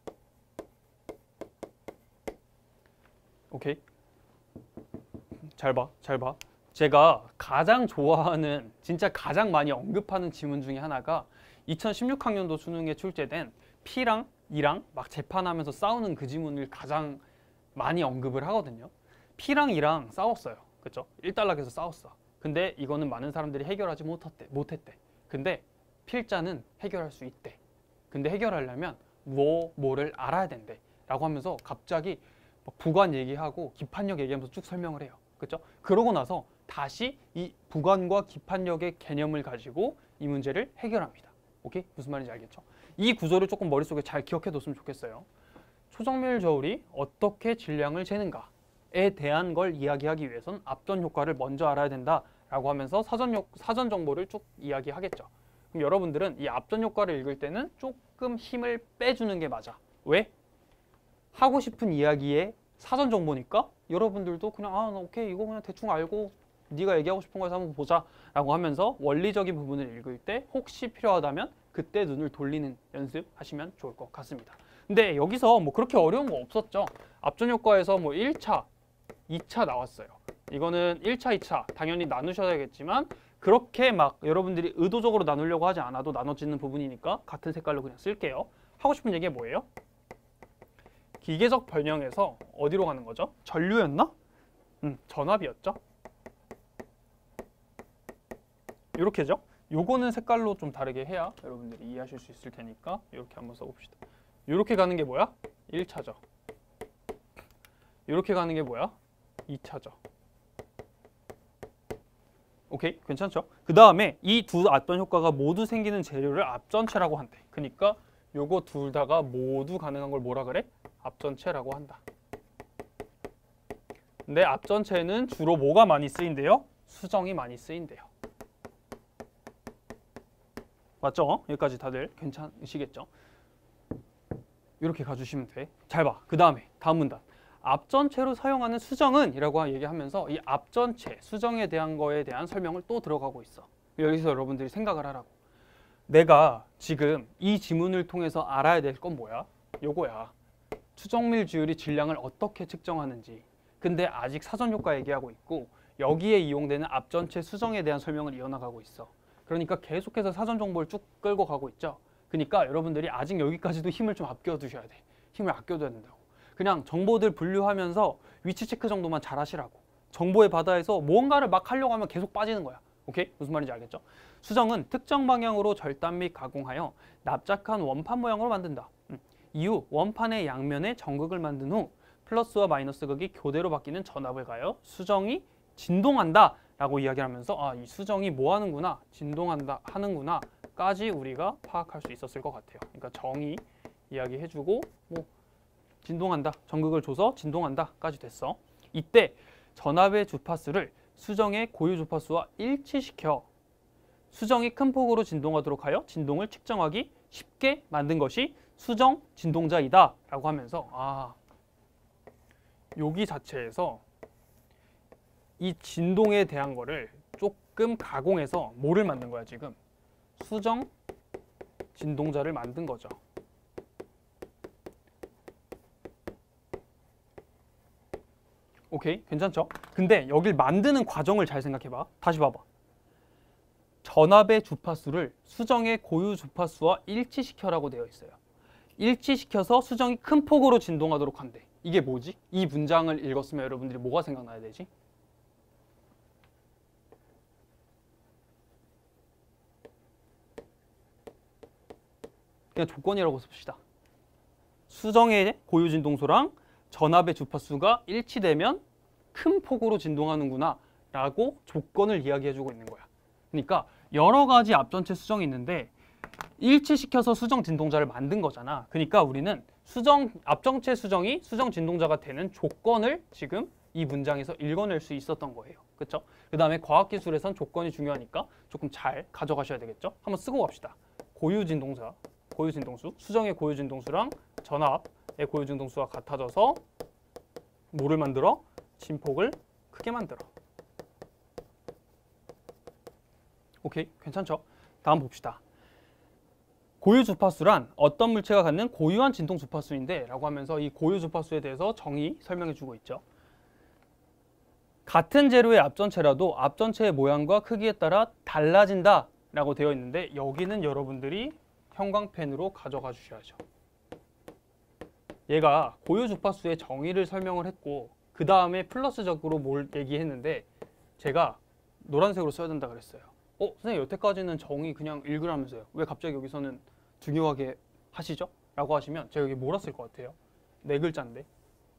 오케이? 잘 봐, 잘 봐. 제가 가장 좋아하는, 진짜 가장 많이 언급하는 지문 중에 하나가 이천십육 학년도 수능에 출제된 P랑 E랑 막 재판하면서 싸우는 그 지문을 가장 많이 언급을 하거든요. P랑 E랑 싸웠어요. 그렇죠? 일 단락에서 싸웠어. 근데 이거는 많은 사람들이 해결하지 못했대. 못했대. 근데 필자는 해결할 수 있대. 근데 해결하려면 뭐, 뭐를 알아야 된대. 라고 하면서 갑자기 부관 얘기하고 기판력 얘기하면서 쭉 설명을 해요. 그렇죠? 그러고 나서 다시 이 부관과 기판력의 개념을 가지고 이 문제를 해결합니다. 오케이? 무슨 말인지 알겠죠? 이 구조를 조금 머릿속에 잘 기억해뒀으면 좋겠어요. 초정밀저울이 어떻게 질량을 재는가에 대한 걸 이야기하기 위해선 앞전 효과를 먼저 알아야 된다라고 하면서 사전, 효, 사전 정보를 쭉 이야기하겠죠. 그럼 여러분들은 이 앞전 효과를 읽을 때는 조금 힘을 빼주는 게 맞아. 왜? 하고 싶은 이야기의 사전 정보니까 여러분들도 그냥 아, 나 오케이 이거 그냥 대충 알고 네가 얘기하고 싶은 거에서 한번 보자 라고 하면서 원리적인 부분을 읽을 때 혹시 필요하다면 그때 눈을 돌리는 연습하시면 좋을 것 같습니다. 근데 여기서 뭐 그렇게 어려운 거 없었죠. 앞전 효과에서 뭐 일 차, 이 차 나왔어요. 이거는 일 차, 이 차 당연히 나누셔야겠지만 그렇게 막 여러분들이 의도적으로 나누려고 하지 않아도 나눠지는 부분이니까 같은 색깔로 그냥 쓸게요. 하고 싶은 얘기가 뭐예요? 기계적 변형에서 어디로 가는 거죠? 전류였나? 음, 전압이었죠? 이렇게죠? 요거는 색깔로 좀 다르게 해야 여러분들이 이해하실 수 있을 테니까 이렇게 한번 써봅시다. 이렇게 가는 게 뭐야? 일 차죠. 이렇게 가는 게 뭐야? 이 차죠. 오케이? 괜찮죠? 그 다음에 이 두 앞전 효과가 모두 생기는 재료를 앞전체라고 한대. 그러니까 요거 둘 다가 모두 가능한 걸 뭐라 그래? 앞전체라고 한다. 근데 앞전체는 주로 뭐가 많이 쓰인대요? 수정이 많이 쓰인대요. 맞죠? 여기까지 다들 괜찮으시겠죠? 이렇게 가주시면 돼. 잘 봐. 그 다음에 다음 문단. 앞전체로 사용하는 수정은 이라고 얘기하면서 이 앞전체, 수정에 대한 거에 대한 설명을 또 들어가고 있어. 여기서 여러분들이 생각을 하라고. 내가 지금 이 지문을 통해서 알아야 될 건 뭐야? 요거야. 추정밀지율이 질량을 어떻게 측정하는지. 근데 아직 사전 효과 얘기하고 있고 여기에 이용되는 앞전체 수정에 대한 설명을 이어나가고 있어. 그러니까 계속해서 사전 정보를 쭉 끌고 가고 있죠. 그러니까 여러분들이 아직 여기까지도 힘을 좀 아껴두셔야 돼. 힘을 아껴둬야 된다고. 그냥 정보들 분류하면서 위치 체크 정도만 잘 하시라고. 정보의 바다에서 뭔가를 막 하려고 하면 계속 빠지는 거야. 오케이? 무슨 말인지 알겠죠? 수정은 특정 방향으로 절단 및 가공하여 납작한 원판 모양으로 만든다. 음. 이후 원판의 양면에 정극을 만든 후 플러스와 마이너스 극이 교대로 바뀌는 전압을 가하여 수정이 진동한다 라고 이야기하면서 아, 이 수정이 뭐 하는구나, 진동한다 하는구나 까지 우리가 파악할 수 있었을 것 같아요. 그러니까 정의 이야기해주고 뭐 진동한다, 정극을 줘서 진동한다 까지 됐어. 이때 전압의 주파수를 수정의 고유 주파수와 일치시켜 수정이 큰 폭으로 진동하도록 하여 진동을 측정하기 쉽게 만든 것이 수정 진동자이다 라고 하면서 아, 여기 자체에서 이 진동에 대한 거를 조금 가공해서 뭐를 만든 거야 지금? 수정 진동자를 만든 거죠. 오케이, 괜찮죠? 근데 여길 만드는 과정을 잘 생각해봐. 다시 봐봐. 전압의 주파수를 수정의 고유 주파수와 일치시켜라고 되어 있어요. 일치시켜서 수정이 큰 폭으로 진동하도록 한대. 이게 뭐지? 이 문장을 읽었으면 여러분들이 뭐가 생각나야 되지? 그냥 조건이라고 씁시다. 수정의 고유 진동수랑 전압의 주파수가 일치되면 큰 폭으로 진동하는구나 라고 조건을 이야기해주고 있는 거야. 그러니까 여러 가지 앞전체 수정이 있는데 일치시켜서 수정 진동자를 만든 거잖아. 그러니까 우리는 수정 앞전체 수정이 수정 진동자가 되는 조건을 지금 이 문장에서 읽어낼 수 있었던 거예요. 그렇죠? 그 다음에 과학기술에선 조건이 중요하니까 조금 잘 가져가셔야 되겠죠? 한번 쓰고 갑시다. 고유 진동자, 고유 진동수, 수정의 고유 진동수랑 전압의 고유 진동수가 같아져서 뭐를 만들어? 진폭을 크게 만들어. 오케이, 괜찮죠? 다음 봅시다. 고유 주파수란 어떤 물체가 갖는 고유한 진동 주파수인데 라고 하면서 이 고유 주파수에 대해서 정의 설명해 주고 있죠. 같은 재료의 앞전체라도 앞전체의 모양과 크기에 따라 달라진다 라고 되어 있는데 여기는 여러분들이 형광펜으로 가져가 주셔야죠. 얘가 고유 주파수의 정의를 설명을 했고 그 다음에 플러스적으로 뭘 얘기했는데 제가 노란색으로 써야 된다 그랬어요. 어? 선생님 여태까지는 정의 그냥 읽으라면서요. 왜 갑자기 여기서는 중요하게 하시죠? 라고 하시면 제가 여기 뭐라 쓸 것 같아요? 네 글자인데.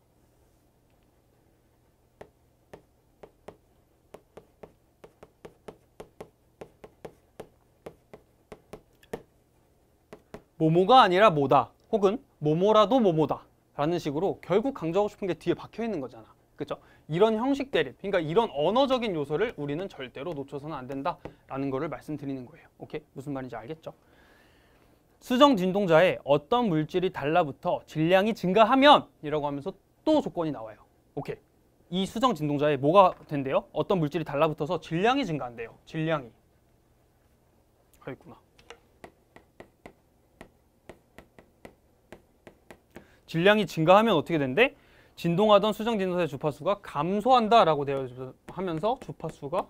뭐뭐가 아니라 뭐다 혹은 뭐뭐라도 뭐뭐다 라는 식으로 결국 강조하고 싶은 게 뒤에 박혀 있는 거잖아. 그렇죠? 이런 형식 대립, 그러니까 이런 언어적인 요소를 우리는 절대로 놓쳐서는 안 된다라는 거를 말씀드리는 거예요. 오케이? 무슨 말인지 알겠죠? 수정 진동자에 어떤 물질이 달라붙어 질량이 증가하면 이라고 하면서 또 조건이 나와요. 오케이. 이 수정 진동자에 뭐가 된대요? 어떤 물질이 달라붙어서 질량이 증가한대요. 질량이. 아, 있구나. 질량이 증가하면 어떻게 된대? 진동하던 수정 진동자의 주파수가 감소한다라고 되어 하면서 주파수가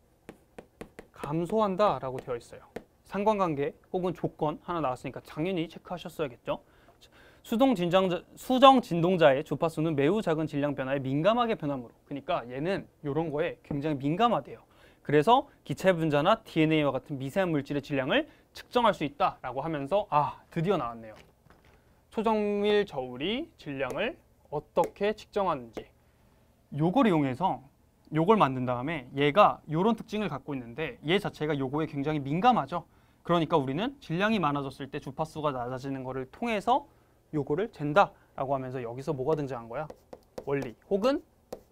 감소한다라고 되어 있어요. 상관관계 혹은 조건 하나 나왔으니까 당연히 체크하셨어야겠죠. 수동 진정자, 수정 진동자의 주파수는 매우 작은 질량 변화에 민감하게 변하므로 그러니까 얘는 이런 거에 굉장히 민감하대요. 그래서 기체 분자나 디엔에이와 같은 미세한 물질의 질량을 측정할 수 있다라고 하면서 아 드디어 나왔네요. 초정밀 저울이 질량을 어떻게 측정하는지 요걸 이용해서 요걸 만든 다음에 얘가 요런 특징을 갖고 있는데 얘 자체가 요거에 굉장히 민감하죠. 그러니까 우리는 질량이 많아졌을 때 주파수가 낮아지는 거를 통해서 요거를 잰다 라고 하면서 여기서 뭐가 등장한 거야? 원리 혹은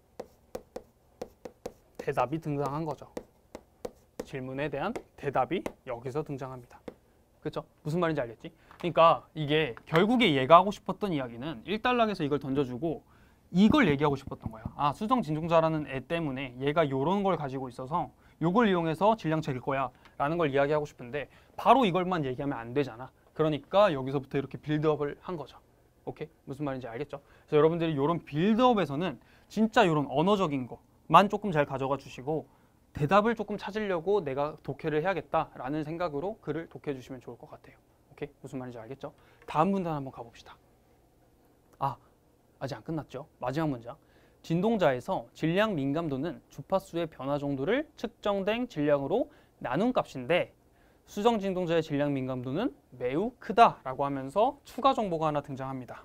대답이 등장한 거죠. 질문에 대한 대답이 여기서 등장합니다. 그렇죠? 무슨 말인지 알겠지? 그러니까 이게 결국에 얘가 하고 싶었던 이야기는 일 단락에서 이걸 던져주고 이걸 얘기하고 싶었던 거야. 아, 수정 진동자라는 애 때문에 얘가 요런 걸 가지고 있어서 요걸 이용해서 질량 재길 거야 라는 걸 이야기하고 싶은데 바로 이걸만 얘기하면 안 되잖아. 그러니까 여기서부터 이렇게 빌드업을 한 거죠. 오케이? 무슨 말인지 알겠죠? 그래서 여러분들이 요런 빌드업에서는 진짜 요런 언어적인 거만 조금 잘 가져가 주시고 대답을 조금 찾으려고 내가 독해를 해야겠다라는 생각으로 글을 독해 주시면 좋을 것 같아요. 오케이? 무슨 말인지 알겠죠? 다음 문단 한번 가봅시다. 아, 아직 안 끝났죠? 마지막 문장. 진동자에서 질량 민감도는 주파수의 변화 정도를 측정된 질량으로 나눈 값인데 수정 진동자의 질량 민감도는 매우 크다라고 하면서 추가 정보가 하나 등장합니다.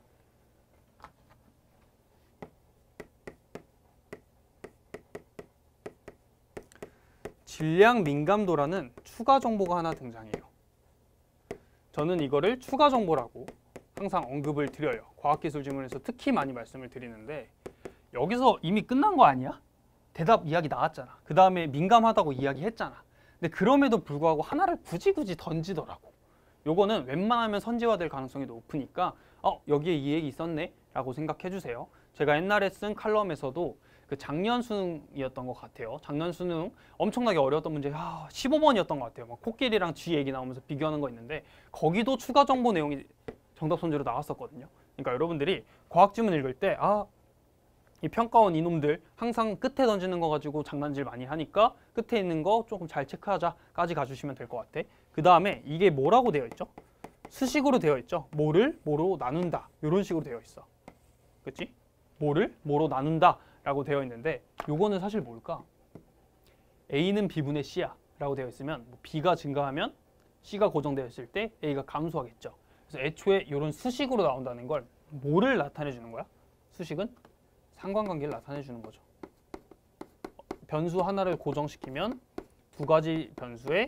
질량 민감도라는 추가 정보가 하나 등장해요. 저는 이거를 추가 정보라고 항상 언급을 드려요. 과학기술 지문에서 특히 많이 말씀을 드리는데 여기서 이미 끝난 거 아니야? 대답 이야기 나왔잖아. 그 다음에 민감하다고 이야기했잖아. 근데 그럼에도 불구하고 하나를 굳이 굳이 던지더라고. 요거는 웬만하면 선지화될 가능성이 높으니까 어 여기에 이 얘기 있었네 라고 생각해 주세요. 제가 옛날에 쓴 칼럼에서도 그 작년 수능이었던 것 같아요. 작년 수능 엄청나게 어려웠던 문제 아, 십오 번이었던 것 같아요. 막 코끼리랑 쥐 얘기 나오면서 비교하는 거 있는데 거기도 추가 정보 내용이 정답 선지로 나왔었거든요. 그러니까 여러분들이 과학 지문 읽을 때 아 이 평가원 이놈들 항상 끝에 던지는 거 가지고 장난질 많이 하니까 끝에 있는 거 조금 잘 체크하자까지 가주시면 될 것 같아. 그 다음에 이게 뭐라고 되어 있죠? 수식으로 되어 있죠. 뭐를 뭐로 나눈다 이런 식으로 되어 있어. 그치? 뭐를 뭐로 나눈다 라고 되어 있는데 요거는 사실 뭘까? A는 B분의 C야 라고 되어 있으면 B가 증가하면 C가 고정되어 있을 때 A가 감소하겠죠. 그래서 애초에 이런 수식으로 나온다는 걸 뭐를 나타내 주는 거야? 수식은 상관관계를 나타내 주는 거죠. 변수 하나를 고정시키면 두 가지 변수의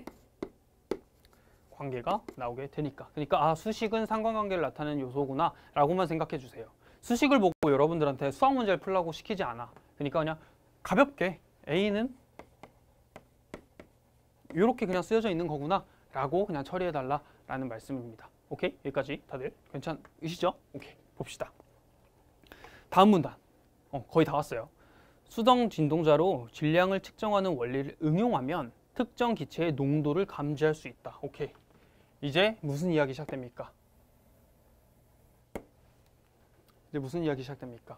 관계가 나오게 되니까. 그러니까 아 수식은 상관관계를 나타내는 요소구나 라고만 생각해 주세요. 수식을 보고 여러분들한테 수학 문제를 풀라고 시키지 않아. 그러니까 그냥 가볍게 A는 이렇게 그냥 쓰여져 있는 거구나 라고 그냥 처리해 달라 라는 말씀입니다. 오케이? 여기까지 다들 괜찮으시죠? 오케이, 봅시다. 다음 문단. 어, 거의 다 왔어요. 수동 진동자로 질량을 측정하는 원리를 응용하면 특정 기체의 농도를 감지할 수 있다. 오케이. 이제 무슨 이야기 시작됩니까? 이제 무슨 이야기 시작됩니까?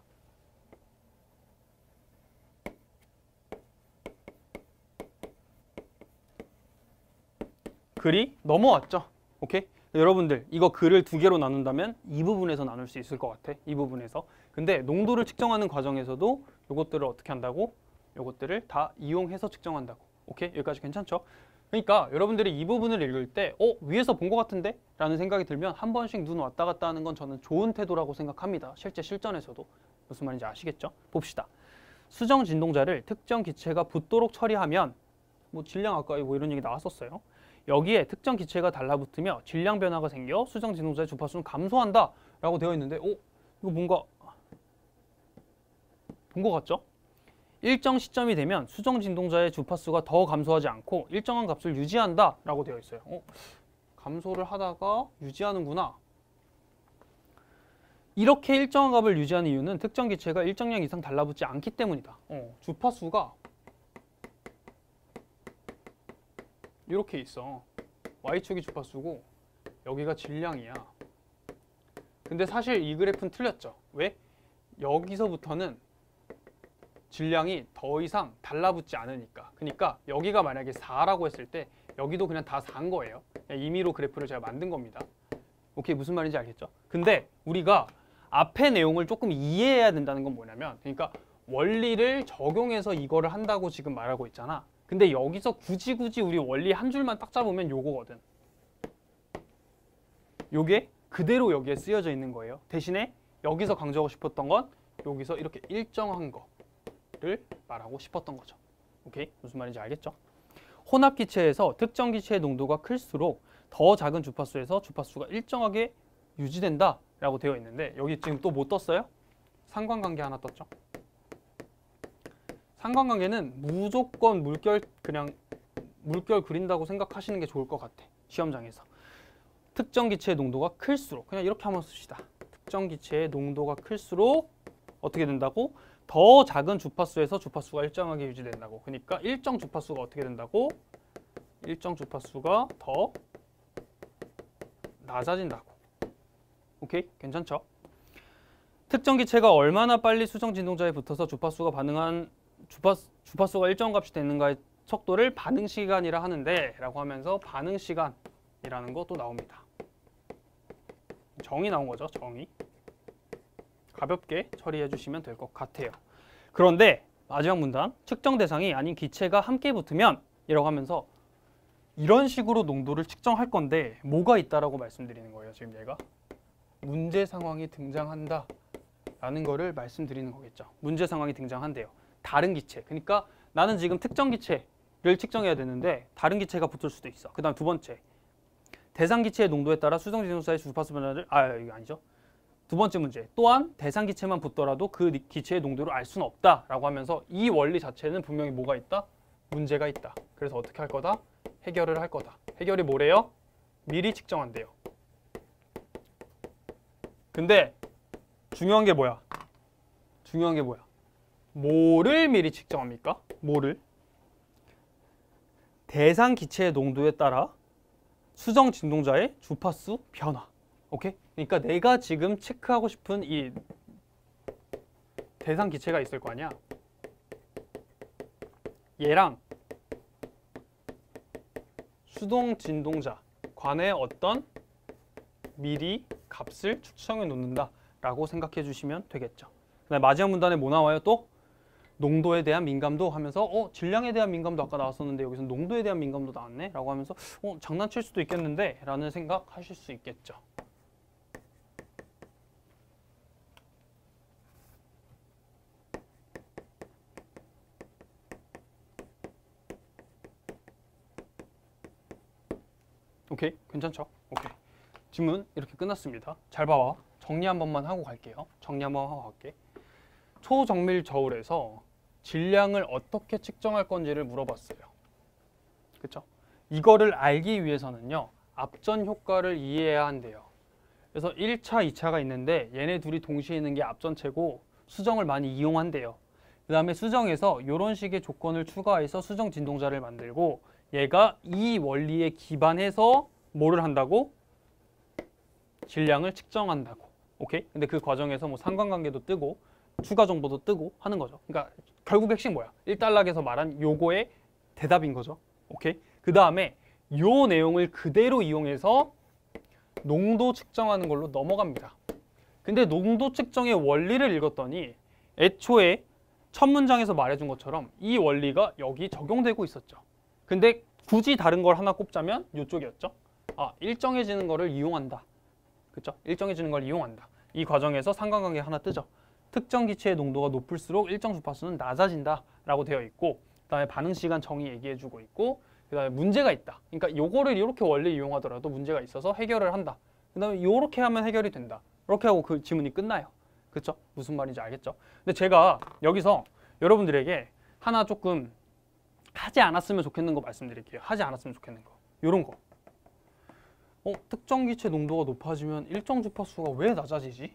글이 넘어왔죠. 오케이? 여러분들 이거 글을 두 개로 나눈다면 이 부분에서 나눌 수 있을 것 같아. 이 부분에서. 근데 농도를 측정하는 과정에서도 이것들을 어떻게 한다고? 이것들을 다 이용해서 측정한다고. 오케이? 여기까지 괜찮죠? 그러니까 여러분들이 이 부분을 읽을 때 어? 위에서 본 것 같은데? 라는 생각이 들면 한 번씩 눈 왔다 갔다 하는 건 저는 좋은 태도라고 생각합니다. 실제 실전에서도. 무슨 말인지 아시겠죠? 봅시다. 수정 진동자를 특정 기체가 붙도록 처리하면 뭐 질량 아까 뭐 이런 얘기 나왔었어요. 여기에 특정 기체가 달라붙으며 질량 변화가 생겨 수정 진동자의 주파수는 감소한다 라고 되어 있는데 어? 이거 뭔가 본 것 같죠? 일정 시점이 되면 수정 진동자의 주파수가 더 감소하지 않고 일정한 값을 유지한다 라고 되어 있어요. 어? 감소를 하다가 유지하는구나. 이렇게 일정한 값을 유지하는 이유는 특정 기체가 일정량 이상 달라붙지 않기 때문이다. 어, 주파수가 이렇게 있어. Y축이 주파수고 여기가 질량이야. 근데 사실 이 그래프는 틀렸죠. 왜? 여기서부터는 질량이 더 이상 달라붙지 않으니까. 그러니까 여기가 만약에 사라고 했을 때 여기도 그냥 다 사인 거예요. 임의로 그래프를 제가 만든 겁니다. 오케이, 무슨 말인지 알겠죠? 근데 우리가 앞의 내용을 조금 이해해야 된다는 건 뭐냐면, 그러니까 원리를 적용해서 이거를 한다고 지금 말하고 있잖아. 근데 여기서 굳이 굳이 우리 원리 한 줄만 딱 잡으면 요거거든. 요게 그대로 여기에 쓰여져 있는 거예요. 대신에 여기서 강조하고 싶었던 건 여기서 이렇게 일정한 거를 말하고 싶었던 거죠. 오케이? 무슨 말인지 알겠죠? 혼합 기체에서 특정 기체의 농도가 클수록 더 작은 주파수에서 주파수가 일정하게 유지된다 라고 되어 있는데, 여기 지금 또 뭐 떴어요? 상관관계 하나 떴죠. 상관관계는 무조건 물결, 그냥 물결 그린다고 생각하시는 게 좋을 것 같아. 시험장에서. 특정 기체의 농도가 클수록, 그냥 이렇게 한번 씁시다. 특정 기체의 농도가 클수록 어떻게 된다고? 더 작은 주파수에서 주파수가 일정하게 유지된다고. 그러니까 일정 주파수가 어떻게 된다고? 일정 주파수가 더 낮아진다고. 오케이? 괜찮죠? 특정 기체가 얼마나 빨리 수정 진동자에 붙어서 주파수가 반응한 주파수, 주파수가 일정 값이 되는가의 속도를 반응 시간이라 하는데 라고 하면서 반응 시간이라는 것도 나옵니다. 정의 나온 거죠. 정의. 가볍게 처리해 주시면 될 것 같아요. 그런데 마지막 문단, 측정 대상이 아닌 기체가 함께 붙으면 이라고 하면서 이런 식으로 농도를 측정할 건데 뭐가 있다라고 말씀드리는 거예요. 지금 얘가 문제 상황이 등장한다 라는 거를 말씀드리는 거겠죠. 문제 상황이 등장한대요. 다른 기체. 그러니까 나는 지금 특정 기체를 측정해야 되는데 다른 기체가 붙을 수도 있어. 그 다음 두 번째, 대상 기체의 농도에 따라 수정 진동자의 주파수 변화를, 아 이거 아니죠. 두 번째 문제, 또한 대상 기체만 붙더라도 그 기체의 농도를 알 수는 없다 라고 하면서 이 원리 자체는 분명히 뭐가 있다? 문제가 있다. 그래서 어떻게 할 거다? 해결을 할 거다. 해결이 뭐래요? 미리 측정한대요. 근데 중요한 게 뭐야? 중요한 게 뭐야? 뭐를 미리 측정합니까? 뭐를? 대상 기체의 농도에 따라 수정 진동자의 주파수 변화. 오케이? 그러니까 내가 지금 체크하고 싶은 이 대상 기체가 있을 거 아니야. 얘랑 수동 진동자 간의 어떤 미리 값을 측정해 놓는다 라고 생각해 주시면 되겠죠. 그다음에 마지막 문단에 뭐 나와요? 또 농도에 대한 민감도 하면서 어 질량에 대한 민감도 아까 나왔었는데 여기서 농도에 대한 민감도 나왔네 라고 하면서 어 장난칠 수도 있겠는데 라는 생각 하실 수 있겠죠. 오케이? 괜찮죠? 오케이. 질문 이렇게 끝났습니다. 잘 봐봐. 정리 한 번만 하고 갈게요. 정리 한 번 하고 갈게. 초정밀 저울에서 질량을 어떻게 측정할 건지를 물어봤어요. 그쵸? 이거를 알기 위해서는요. 앞전 효과를 이해해야 한대요. 그래서 일 차, 이 차가 있는데 얘네 둘이 동시에 있는 게 앞전체고 수정을 많이 이용한대요. 그 다음에 수정에서 이런 식의 조건을 추가해서 수정 진동자를 만들고 얘가 이 원리에 기반해서 뭐를 한다고? 질량을 측정한다고. 오케이? 근데 그 과정에서 뭐 상관관계도 뜨고 추가 정보도 뜨고 하는 거죠. 그러니까 결국 핵심 뭐야? 일 단락에서 말한 요거의 대답인 거죠. 오케이? 그 다음에 요 내용을 그대로 이용해서 농도 측정하는 걸로 넘어갑니다. 근데 농도 측정의 원리를 읽었더니 애초에 첫 문장에서 말해준 것처럼 이 원리가 여기 적용되고 있었죠. 근데 굳이 다른 걸 하나 꼽자면 이쪽이었죠. 아, 일정해지는 거를 이용한다. 그쵸? 일정해지는 걸 이용한다. 이 과정에서 상관관계 하나 뜨죠. 특정 기체의 농도가 높을수록 일정 주파수는 낮아진다 라고 되어 있고 그 다음에 반응시간 정의 얘기해주고 있고 그 다음에 문제가 있다. 그러니까 요거를 이렇게 원리 이용하더라도 문제가 있어서 해결을 한다. 그 다음에 요렇게 하면 해결이 된다. 이렇게 하고 그 지문이 끝나요. 그쵸? 무슨 말인지 알겠죠? 근데 제가 여기서 여러분들에게 하나 조금 하지 않았으면 좋겠는 거 말씀드릴게요. 하지 않았으면 좋겠는 거. 요런 거. 어, 특정 기체 농도가 높아지면 일정 주파수가 왜 낮아지지?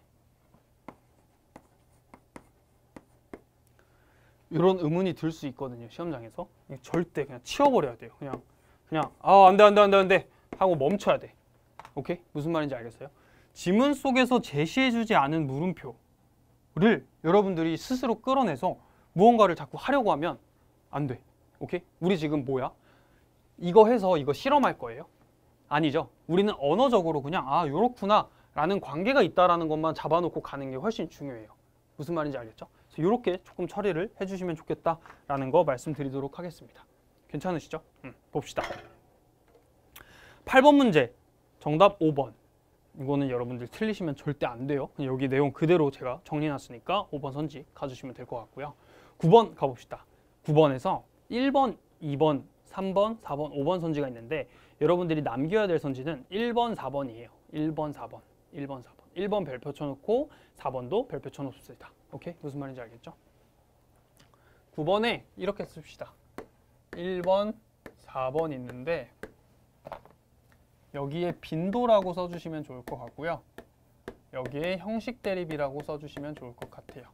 이런 의문이 들 수 있거든요. 시험장에서. 절대 그냥 치워버려야 돼요. 그냥 그냥 아, 안 돼, 안 돼, 안 돼, 안 돼 하고 멈춰야 돼. 오케이? 무슨 말인지 알겠어요? 지문 속에서 제시해주지 않은 물음표를 여러분들이 스스로 끌어내서 무언가를 자꾸 하려고 하면 안 돼. 오케이? 우리 지금 뭐야? 이거 해서 이거 실험할 거예요? 아니죠. 우리는 언어적으로 그냥 아, 요렇구나 라는 관계가 있다라는 것만 잡아놓고 가는 게 훨씬 중요해요. 무슨 말인지 알겠죠? 그래서 이렇게 조금 처리를 해주시면 좋겠다라는 거 말씀드리도록 하겠습니다. 괜찮으시죠? 음, 봅시다. 팔 번 문제 정답 오 번. 이거는 여러분들 틀리시면 절대 안 돼요. 그냥 여기 내용 그대로 제가 정리해놨으니까 오 번 선지 가주시면 될 것 같고요. 구 번 가봅시다. 구 번에서 일 번, 이 번, 삼 번, 사 번, 오 번 선지가 있는데 여러분들이 남겨야 될 선지는 일 번, 사 번이에요. 일 번, 사 번, 일 번, 사 번. 일 번 별표 쳐놓고 사 번도 별표 쳐놓습니다. 오케이? 무슨 말인지 알겠죠? 구 번에 이렇게 씁시다. 일 번, 사 번 있는데 여기에 빈도라고 써주시면 좋을 것 같고요. 여기에 형식 대립이라고 써주시면 좋을 것 같아요.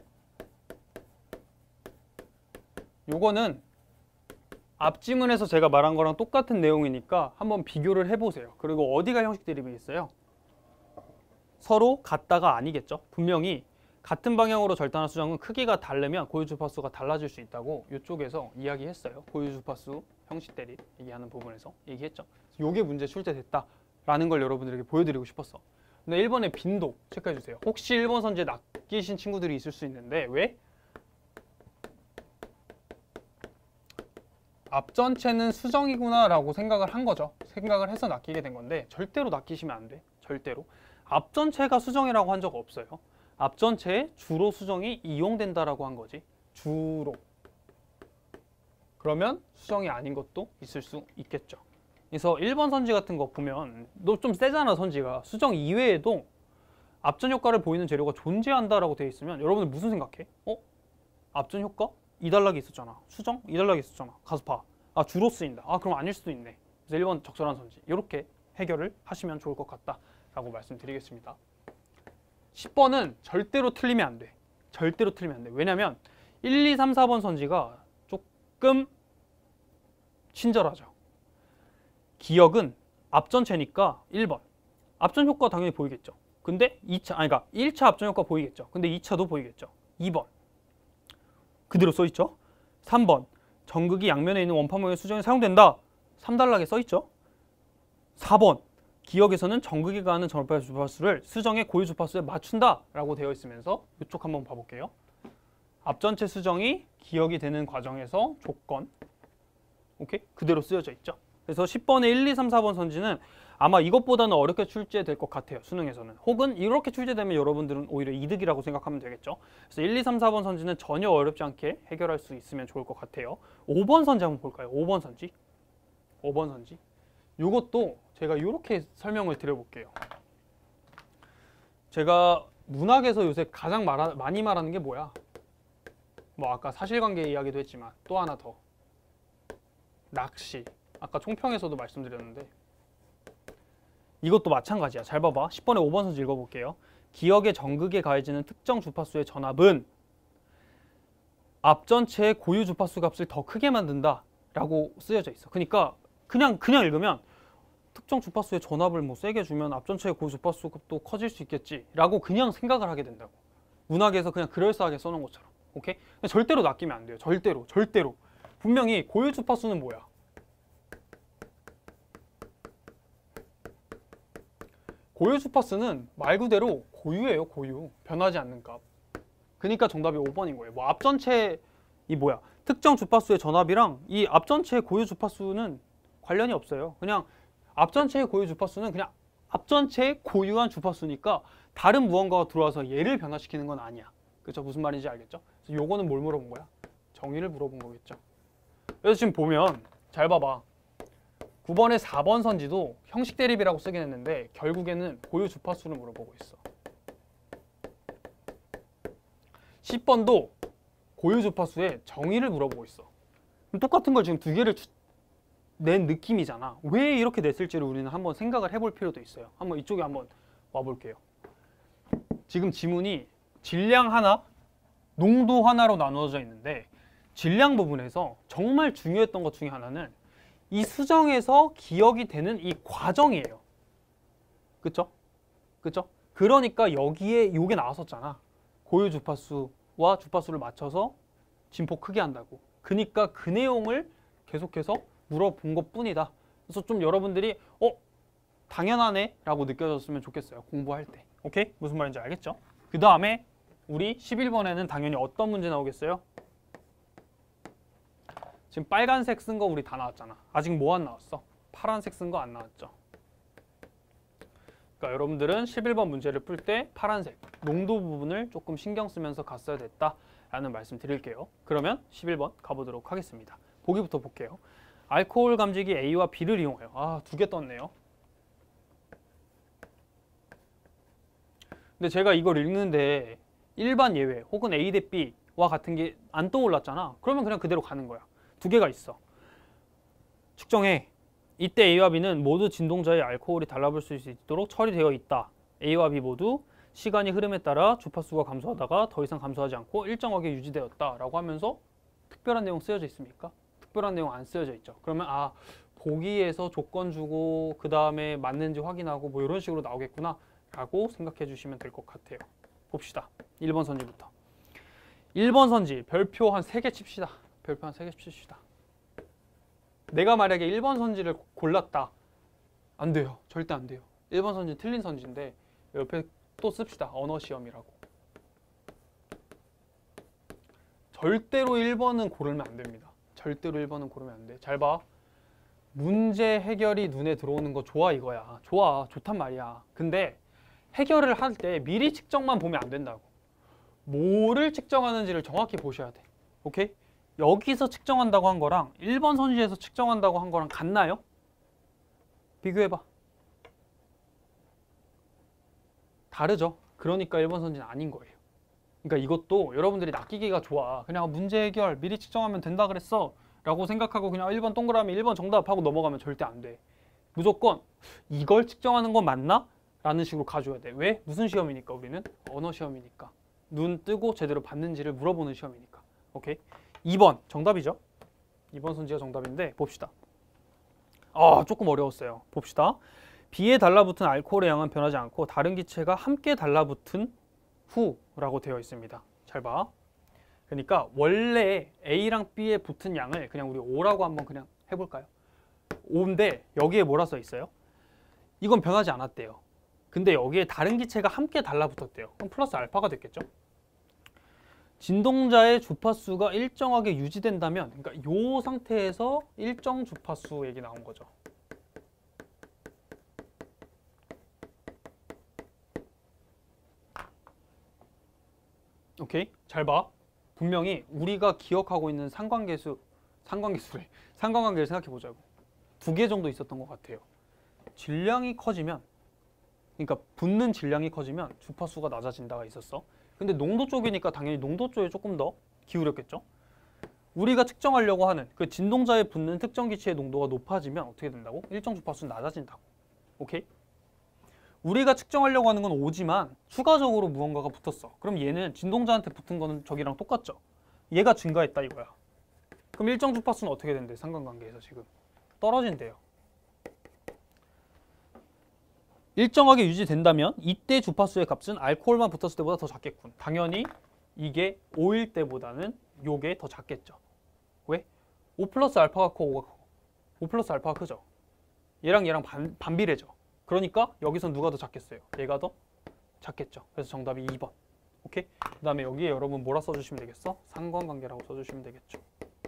요거는 앞지문에서 제가 말한 거랑 똑같은 내용이니까 한번 비교를 해보세요. 그리고 어디가 형식 대립이 있어요? 서로 같다가 아니겠죠. 분명히 같은 방향으로 절단한 수정은 크기가 다르면 고유 주파수가 달라질 수 있다고 이쪽에서 이야기했어요. 고유 주파수 형식 대립 얘기하는 부분에서 얘기했죠. 요게 문제 출제됐다라는 걸 여러분들에게 보여드리고 싶었어. 근데 일 번의 빈도 체크해주세요. 혹시 일 번 선지에 낚이신 친구들이 있을 수 있는데 왜? 앞전체는 수정이구나 라고 생각을 한 거죠. 생각을 해서 낚이게 된 건데 절대로 낚이시면 안 돼. 절대로. 앞전체가 수정이라고 한 적 없어요. 앞전체에 주로 수정이 이용된다라고 한 거지. 주로. 그러면 수정이 아닌 것도 있을 수 있겠죠. 그래서 일 번 선지 같은 거 보면 너 좀 세잖아 선지가. 수정 이외에도 앞전 효과를 보이는 재료가 존재한다라고 되어 있으면 여러분들 무슨 생각해? 어? 앞전 효과? 이 단락이 있었잖아. 수정? 이 단락이 있었잖아. 가서 봐. 아, 주로 쓰인다. 아, 그럼 아닐 수도 있네. 그래서 일 번 적절한 선지. 이렇게 해결을 하시면 좋을 것 같다라고 말씀드리겠습니다. 십 번은 절대로 틀리면 안 돼. 절대로 틀리면 안 돼. 왜냐면 일, 이, 삼, 사 번 선지가 조금 친절하죠. 기억은 앞전체니까 일 번. 앞전 효과 당연히 보이겠죠. 근데 이 차, 아니 그러니까 일 차 앞전 효과 보이겠죠. 근데 이 차도 보이겠죠. 이 번. 그대로 써있죠. 삼 번 전극이 양면에 있는 원판 모양의 수정에 사용된다. 삼 단락에 써있죠. 사 번 기역에서는 전극이 가하는 전원파 주파수를 수정의 고유 주파수에 맞춘다 라고 되어 있으면서 이쪽 한번 봐볼게요. 앞전체 수정이 기역이 되는 과정에서 조건 오케이? 그대로 쓰여져 있죠. 그래서 십 번에 일, 이, 삼, 사 번 선지는 아마 이것보다는 어렵게 출제될 것 같아요. 수능에서는. 혹은 이렇게 출제되면 여러분들은 오히려 이득이라고 생각하면 되겠죠. 그래서 일, 이, 삼, 사 번 선지는 전혀 어렵지 않게 해결할 수 있으면 좋을 것 같아요. 오 번 선지 한번 볼까요? 오 번 선지. 오 번 선지. 이것도 제가 이렇게 설명을 드려볼게요. 제가 문학에서 요새 가장 말하, 많이 말하는 게 뭐야? 뭐 아까 사실관계 이야기도 했지만 또 하나 더. 낚시. 아까 총평에서도 말씀드렸는데 이것도 마찬가지야. 잘 봐봐. 십 번에 오 번 선지 읽어볼게요. 기역의 전극에 가해지는 특정 주파수의 전압은 앞전체의 고유 주파수 값을 더 크게 만든다 라고 쓰여져 있어. 그러니까 그냥 그냥 읽으면 특정 주파수의 전압을 뭐 세게 주면 앞전체의 고유 주파수 값도 커질 수 있겠지 라고 그냥 생각을 하게 된다고. 문학에서 그냥 그럴싸하게 써놓은 것처럼. 오케이? 절대로 낚이면 안 돼요. 절대로. 절대로. 분명히 고유 주파수는 뭐야? 고유 주파수는 말 그대로 고유예요. 고유. 변하지 않는 값. 그러니까 정답이 오 번인 거예요. 뭐 앞전체 이 뭐야? 특정 주파수의 전압이랑 이 앞전체의 고유 주파수는 관련이 없어요. 그냥 앞전체의 고유 주파수는 그냥 앞전체의 고유한 주파수니까 다른 무언가가 들어와서 얘를 변화시키는 건 아니야. 그렇죠? 무슨 말인지 알겠죠? 그래서 요거는 뭘 물어본 거야? 정의를 물어본 거겠죠. 그래서 지금 보면 잘 봐봐. 구 번에 사 번 선지도 형식 대립이라고 쓰긴 했는데 결국에는 고유 주파수를 물어보고 있어. 십 번도 고유 주파수의 정의를 물어보고 있어. 똑같은 걸 지금 두 개를 낸 느낌이잖아. 왜 이렇게 냈을지를 우리는 한번 생각을 해볼 필요도 있어요. 한번 이쪽에 한번 와볼게요. 지금 지문이 질량 하나, 농도 하나로 나누어져 있는데 질량 부분에서 정말 중요했던 것 중에 하나는 이 수정에서 기억이 되는 이 과정이에요. 그쵸? 그쵸? 그러니까 여기에 요게 나왔었잖아. 고유 주파수와 주파수를 맞춰서 진폭 크게 한다고. 그러니까 그 내용을 계속해서 물어본 것 뿐이다. 그래서 좀 여러분들이 어? 당연하네? 라고 느껴졌으면 좋겠어요. 공부할 때. 오케이? 무슨 말인지 알겠죠? 그 다음에 우리 십일 번에는 당연히 어떤 문제 나오겠어요? 지금 빨간색 쓴 거 우리 다 나왔잖아. 아직 뭐 안 나왔어? 파란색 쓴 거 안 나왔죠? 그러니까 여러분들은 십일 번 문제를 풀 때 파란색, 농도 부분을 조금 신경 쓰면서 갔어야 됐다라는 말씀 드릴게요. 그러면 십일 번 가보도록 하겠습니다. 보기부터 볼게요. 알코올 감지기 A와 B를 이용하여. 아, 두 개 떴네요. 근데 제가 이걸 읽는데 일반 예외 혹은 A 대 B와 같은 게 안 떠올랐잖아. 그러면 그냥 그대로 가는 거야. 두 개가 있어. 측정해. 이때 A와 B는 모두 진동자의 알코올이 달라붙을 수 있도록 처리되어 있다. A와 B 모두 시간이 흐름에 따라 주파수가 감소하다가 더 이상 감소하지 않고 일정하게 유지되었다 라고 하면서 특별한 내용 쓰여져 있습니까? 특별한 내용 안 쓰여져 있죠. 그러면 아, 보기에서 조건 주고 그 다음에 맞는지 확인하고 뭐 이런 식으로 나오겠구나 라고 생각해 주시면 될 것 같아요. 봅시다. 일 번 선지부터. 일 번 선지 별표 한 세 개 칩시다. 별표 한 세 개 칩시다. 내가 만약에 일 번 선지를 골랐다. 안 돼요. 절대 안 돼요. 일 번 선지 틀린 선지인데 옆에 또 씁시다. 언어 시험이라고. 절대로 일 번은 고르면 안 됩니다. 절대로 일 번은 고르면 안 돼. 잘 봐. 문제 해결이 눈에 들어오는 거 좋아 이거야. 좋아. 좋단 말이야. 근데 해결을 할 때 미리 측정만 보면 안 된다고. 뭐를 측정하는지를 정확히 보셔야 돼. 오케이? 여기서 측정한다고 한 거랑 일 번 선지에서 측정한다고 한 거랑 같나요? 비교해봐. 다르죠? 그러니까 일 번 선지는 아닌 거예요. 그러니까 이것도 여러분들이 낚이기가 좋아. 그냥 문제 해결 미리 측정하면 된다 그랬어 라고 생각하고 그냥 일 번 동그라미 일 번 정답하고 넘어가면 절대 안 돼. 무조건 이걸 측정하는 건 맞나? 라는 식으로 가져야 돼. 왜? 무슨 시험이니까 우리는? 언어 시험이니까. 눈 뜨고 제대로 봤는지를 물어보는 시험이니까. 오케이? 이 번 정답이죠? 이 번 선지가 정답인데 봅시다. 아, 조금 어려웠어요. 봅시다. B에 달라붙은 알코올의 양은 변하지 않고 다른 기체가 함께 달라붙은 후라고 되어 있습니다. 잘 봐. 그러니까 원래 A랑 B에 붙은 양을 그냥 우리 오라고 한번 그냥 해볼까요? 오인데 여기에 뭐라 써 있어요? 이건 변하지 않았대요. 근데 여기에 다른 기체가 함께 달라붙었대요. 그럼 플러스 알파가 됐겠죠? 진동자의 주파수가 일정하게 유지된다면, 그러니까 이 상태에서 일정 주파수 얘기 나온 거죠. 오케이? 잘 봐. 분명히 우리가 기억하고 있는 상관계수, 상관계수래. 상관관계를 생각해 보자고. 두 개 정도 있었던 것 같아요. 질량이 커지면, 그러니까 붙는 질량이 커지면 주파수가 낮아진다가 있었어. 근데 농도 쪽이니까 당연히 농도 쪽에 조금 더 기울였겠죠. 우리가 측정하려고 하는 그 진동자에 붙는 특정 기체의 농도가 높아지면 어떻게 된다고? 일정 주파수는 낮아진다고. 오케이? 우리가 측정하려고 하는 건 오지만 추가적으로 무언가가 붙었어. 그럼 얘는 진동자한테 붙은 거는 저기랑 똑같죠. 얘가 증가했다 이거야. 그럼 일정 주파수는 어떻게 된대? 상관관계에서 지금 떨어진대요. 일정하게 유지된다면 이때 주파수의 값은 알코올만 붙었을 때보다 더 작겠군. 당연히 이게 오일 때보다는 요게 더 작겠죠. 왜? 오 플러스 알파가 커, 오가 커. 오 플러스 알파가 크죠. 얘랑 얘랑 반, 반비례죠. 그러니까 여기서 누가 더 작겠어요? 얘가 더 작겠죠. 그래서 정답이 이 번. 오케이? 그 다음에 여기에 여러분 뭐라 써주시면 되겠어? 상관관계라고 써주시면 되겠죠.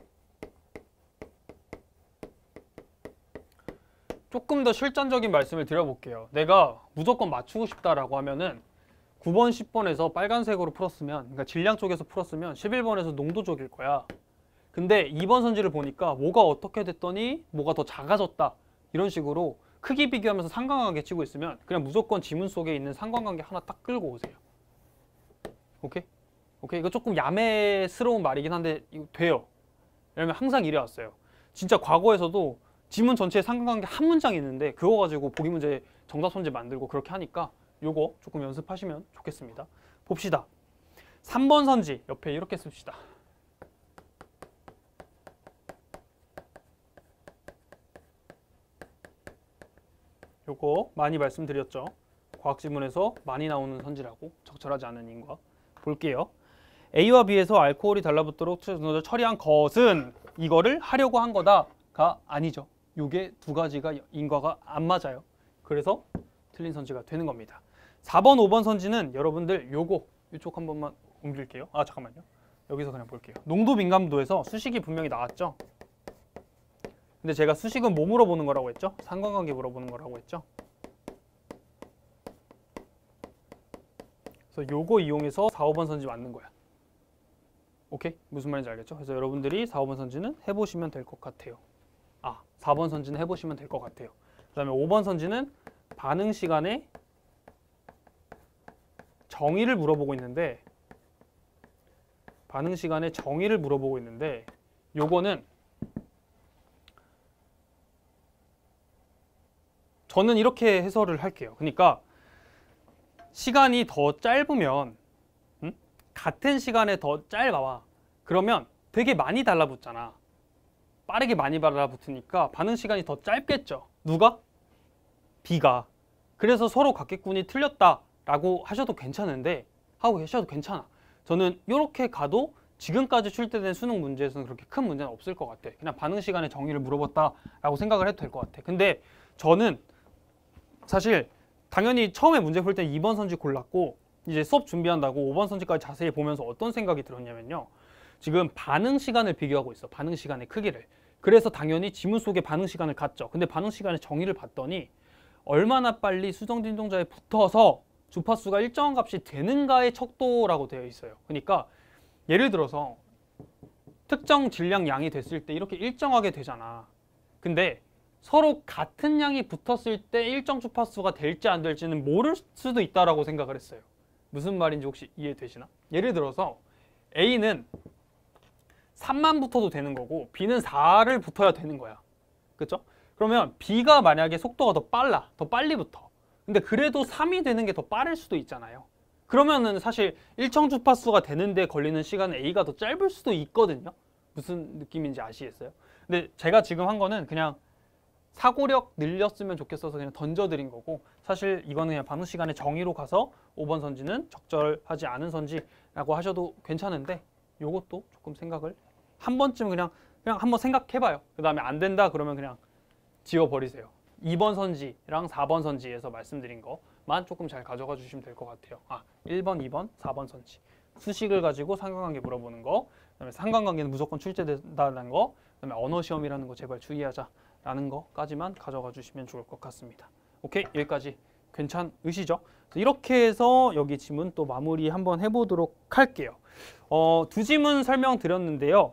조금 더 실전적인 말씀을 드려볼게요. 내가 무조건 맞추고 싶다라고 하면은 구 번, 십 번에서 빨간색으로 풀었으면, 그러니까 질량 쪽에서 풀었으면 십일 번에서 농도 쪽일 거야. 근데 이 번 선지를 보니까 뭐가 어떻게 됐더니 뭐가 더 작아졌다. 이런 식으로 크기 비교하면서 상관관계 치고 있으면 그냥 무조건 지문 속에 있는 상관관계 하나 딱 끌고 오세요. 오케이? 오케이? 이거 조금 야매스러운 말이긴 한데 이거 돼요. 왜냐면 항상 이래 왔어요. 진짜 과거에서도 지문 전체에 상관관계 한 문장이 있는데 그거 가지고 보기 문제 정답 손제 만들고 그렇게 하니까 요거 조금 연습하시면 좋겠습니다. 봅시다. 삼 번 선지 옆에 이렇게 씁시다. 요거 많이 말씀드렸죠. 과학지문에서 많이 나오는 선지라고. 적절하지 않은 인과. 볼게요. A와 B에서 알코올이 달라붙도록 처리한 것은 이거를 하려고 한 거다가 아니죠. 요게 두 가지가 인과가 안 맞아요. 그래서 틀린 선지가 되는 겁니다. 사 번, 오 번 선지는 여러분들 요거 이쪽 한 번만 옮길게요. 아 잠깐만요. 여기서 그냥 볼게요. 농도 민감도에서 수식이 분명히 나왔죠. 근데 제가 수식은 뭐 물어보는 거라고 했죠? 상관관계 물어보는 거라고 했죠. 그래서 요거 이용해서 사, 오 번 선지 맞는 거야. 오케이? 무슨 말인지 알겠죠? 그래서 여러분들이 사, 오 번 선지는 해보시면 될 것 같아요. 아, 사 번 선지는 해보시면 될 것 같아요. 그 다음에 오 번 선지는 반응 시간에 정의를 물어보고 있는데 반응 시간에 정의를 물어보고 있는데 요거는 저는 이렇게 해설을 할게요. 그러니까 시간이 더 짧으면 음? 같은 시간에 더 짧아와. 그러면 되게 많이 달라붙잖아. 빠르게 많이 달라붙으니까 반응 시간이 더 짧겠죠. 누가? B가. 그래서 서로 각객군이 틀렸다라고 하셔도 괜찮은데 하고 계셔도 괜찮아. 저는 이렇게 가도 지금까지 출제된 수능 문제에서는 그렇게 큰 문제는 없을 것 같아. 그냥 반응 시간의 정의를 물어봤다라고 생각을 해도 될 것 같아. 근데 저는 사실 당연히 처음에 문제 풀 때 이 번 선지 골랐고 이제 수업 준비한다고 오 번 선지까지 자세히 보면서 어떤 생각이 들었냐면요. 지금 반응 시간을 비교하고 있어. 반응 시간의 크기를. 그래서 당연히 지문 속에 반응 시간을 갔죠. 근데 반응 시간의 정의를 봤더니 얼마나 빨리 수정 진동자에 붙어서 주파수가 일정한 값이 되는가의 척도라고 되어 있어요. 그러니까 예를 들어서 특정 질량 양이 됐을 때 이렇게 일정하게 되잖아. 근데 서로 같은 양이 붙었을 때 일정 주파수가 될지 안 될지는 모를 수도 있다라고 생각을 했어요. 무슨 말인지 혹시 이해되시나? 예를 들어서 A는 삼만 붙어도 되는 거고 B는 사를 붙어야 되는 거야. 그렇죠? 그러면 B가 만약에 속도가 더 빨라, 더 빨리 붙어. 근데 그래도 삼이 되는 게 더 빠를 수도 있잖아요. 그러면은 사실 일정 주파수가 되는데 걸리는 시간은 A가 더 짧을 수도 있거든요. 무슨 느낌인지 아시겠어요? 근데 제가 지금 한 거는 그냥 사고력 늘렸으면 좋겠어서 그냥 던져드린 거고 사실 이거는 그냥 반응 시간의 정의로 가서 오 번 선지는 적절하지 않은 선지라고 하셔도 괜찮은데 요것도 조금 생각을 한 번쯤 그냥 그냥 한번 생각해봐요. 그 다음에 안 된다 그러면 그냥 지워버리세요. 이 번 선지랑 사 번 선지에서 말씀드린 거만 조금 잘 가져가 주시면 될 것 같아요. 아, 일 번, 이 번, 사 번 선지. 수식을 가지고 상관관계 물어보는 거, 그다음에 상관관계는 무조건 출제된다는 거, 그다음에 언어 시험이라는 거 제발 주의하자라는 거까지만 가져가 주시면 좋을 것 같습니다. 오케이, 여기까지 괜찮으시죠? 이렇게 해서 여기 지문 또 마무리 한번 해보도록 할게요. 어, 두 지문 설명드렸는데요.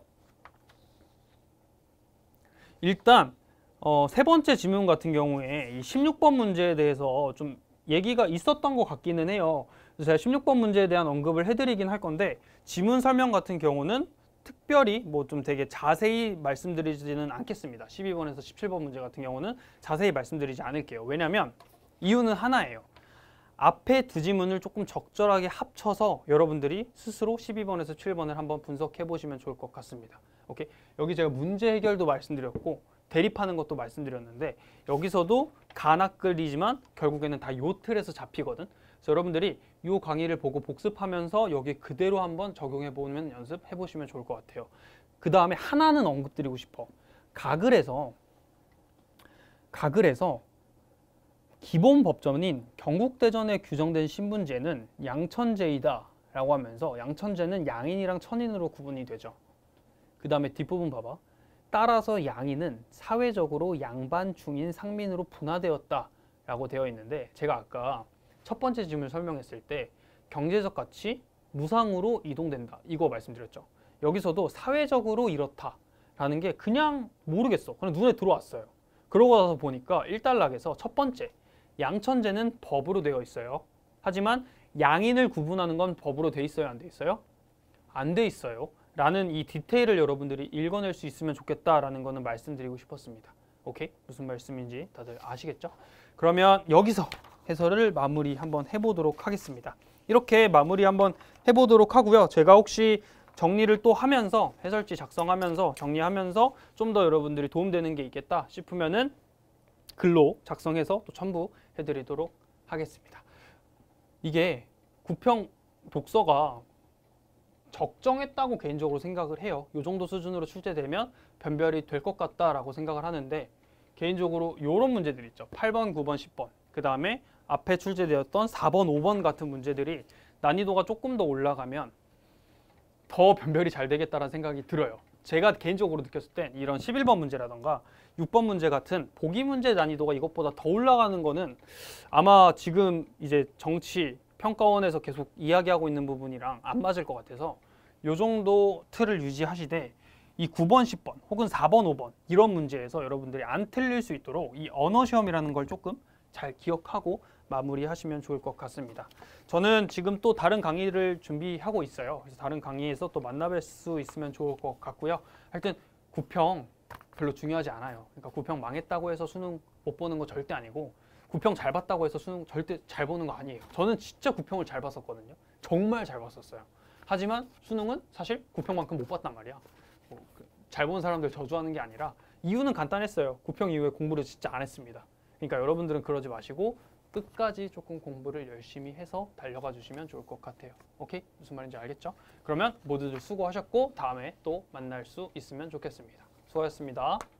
일단 어, 세 번째 지문 같은 경우에 이 십육 번 문제에 대해서 좀 얘기가 있었던 것 같기는 해요. 그래서 제가 십육 번 문제에 대한 언급을 해드리긴 할 건데 지문 설명 같은 경우는 특별히 뭐 좀 되게 자세히 말씀드리지는 않겠습니다. 십이 번에서 십칠 번 문제 같은 경우는 자세히 말씀드리지 않을게요. 왜냐하면 이유는 하나예요. 앞에 두 지문을 조금 적절하게 합쳐서 여러분들이 스스로 십이 번에서 십칠 번을 한번 분석해 보시면 좋을 것 같습니다. 오케이? 여기 제가 문제 해결도 말씀드렸고 대립하는 것도 말씀드렸는데 여기서도 가나끌이지만 결국에는 다 요 틀에서 잡히거든. 그래서 여러분들이 요 강의를 보고 복습하면서 여기 그대로 한번 적용해 보면 연습해 보시면 좋을 것 같아요. 그 다음에 하나는 언급드리고 싶어. 각을 해서 각을 해서 기본 법전인 경국대전에 규정된 신분제는 양천제이다 라고 하면서 양천제는 양인이랑 천인으로 구분이 되죠. 그 다음에 뒷부분 봐봐. 따라서 양인은 사회적으로 양반, 중인, 상민으로 분화되었다 라고 되어 있는데 제가 아까 첫 번째 질문을 설명했을 때 경제적 가치 무상으로 이동된다 이거 말씀드렸죠. 여기서도 사회적으로 이렇다 라는 게 그냥 모르겠어. 그냥 눈에 들어왔어요. 그러고 나서 보니까 일단락에서 첫 번째 양천제는 법으로 되어 있어요. 하지만 양인을 구분하는 건 법으로 돼 있어요? 안 돼 있어요? 안 돼 있어요. 라는 이 디테일을 여러분들이 읽어낼 수 있으면 좋겠다라는 거는 말씀드리고 싶었습니다. 오케이? 무슨 말씀인지 다들 아시겠죠? 그러면 여기서 해설을 마무리 한번 해보도록 하겠습니다. 이렇게 마무리 한번 해보도록 하고요. 제가 혹시 정리를 또 하면서 해설지 작성하면서 정리하면서 좀 더 여러분들이 도움되는 게 있겠다 싶으면은 글로 작성해서 또 첨부해드리도록 하겠습니다. 이게 구평 독서가 적정했다고 개인적으로 생각을 해요. 이 정도 수준으로 출제되면 변별이 될 것 같다라고 생각을 하는데 개인적으로 이런 문제들 있죠. 팔 번, 구 번, 십 번 그 다음에 앞에 출제되었던 사 번, 오 번 같은 문제들이 난이도가 조금 더 올라가면 더 변별이 잘 되겠다는 생각이 들어요. 제가 개인적으로 느꼈을 땐 이런 십일 번 문제라던가 육 번 문제 같은 보기 문제 난이도가 이것보다 더 올라가는 거는 아마 지금 이제 정치 평가원에서 계속 이야기하고 있는 부분이랑 안 맞을 것 같아서 요 정도 틀을 유지하시되 이 구 번, 십 번 혹은 사 번, 오 번 이런 문제에서 여러분들이 안 틀릴 수 있도록 이 언어 시험이라는 걸 조금 잘 기억하고 마무리하시면 좋을 것 같습니다. 저는 지금 또 다른 강의를 준비하고 있어요. 그래서 다른 강의에서 또 만나뵐 수 있으면 좋을 것 같고요. 하여튼 구평 별로 중요하지 않아요. 그러니까 구평 망했다고 해서 수능 못 보는 거 절대 아니고 구평 잘 봤다고 해서 수능 절대 잘 보는 거 아니에요. 저는 진짜 구평을 잘 봤었거든요. 정말 잘 봤었어요. 하지만 수능은 사실 구평만큼 못 봤단 말이야. 뭐 잘 본 사람들 저주하는 게 아니라 이유는 간단했어요. 구평 이후에 공부를 진짜 안 했습니다. 그러니까 여러분들은 그러지 마시고 끝까지 조금 공부를 열심히 해서 달려가 주시면 좋을 것 같아요. 오케이? 무슨 말인지 알겠죠? 그러면 모두들 수고하셨고 다음에 또 만날 수 있으면 좋겠습니다. 수고하셨습니다.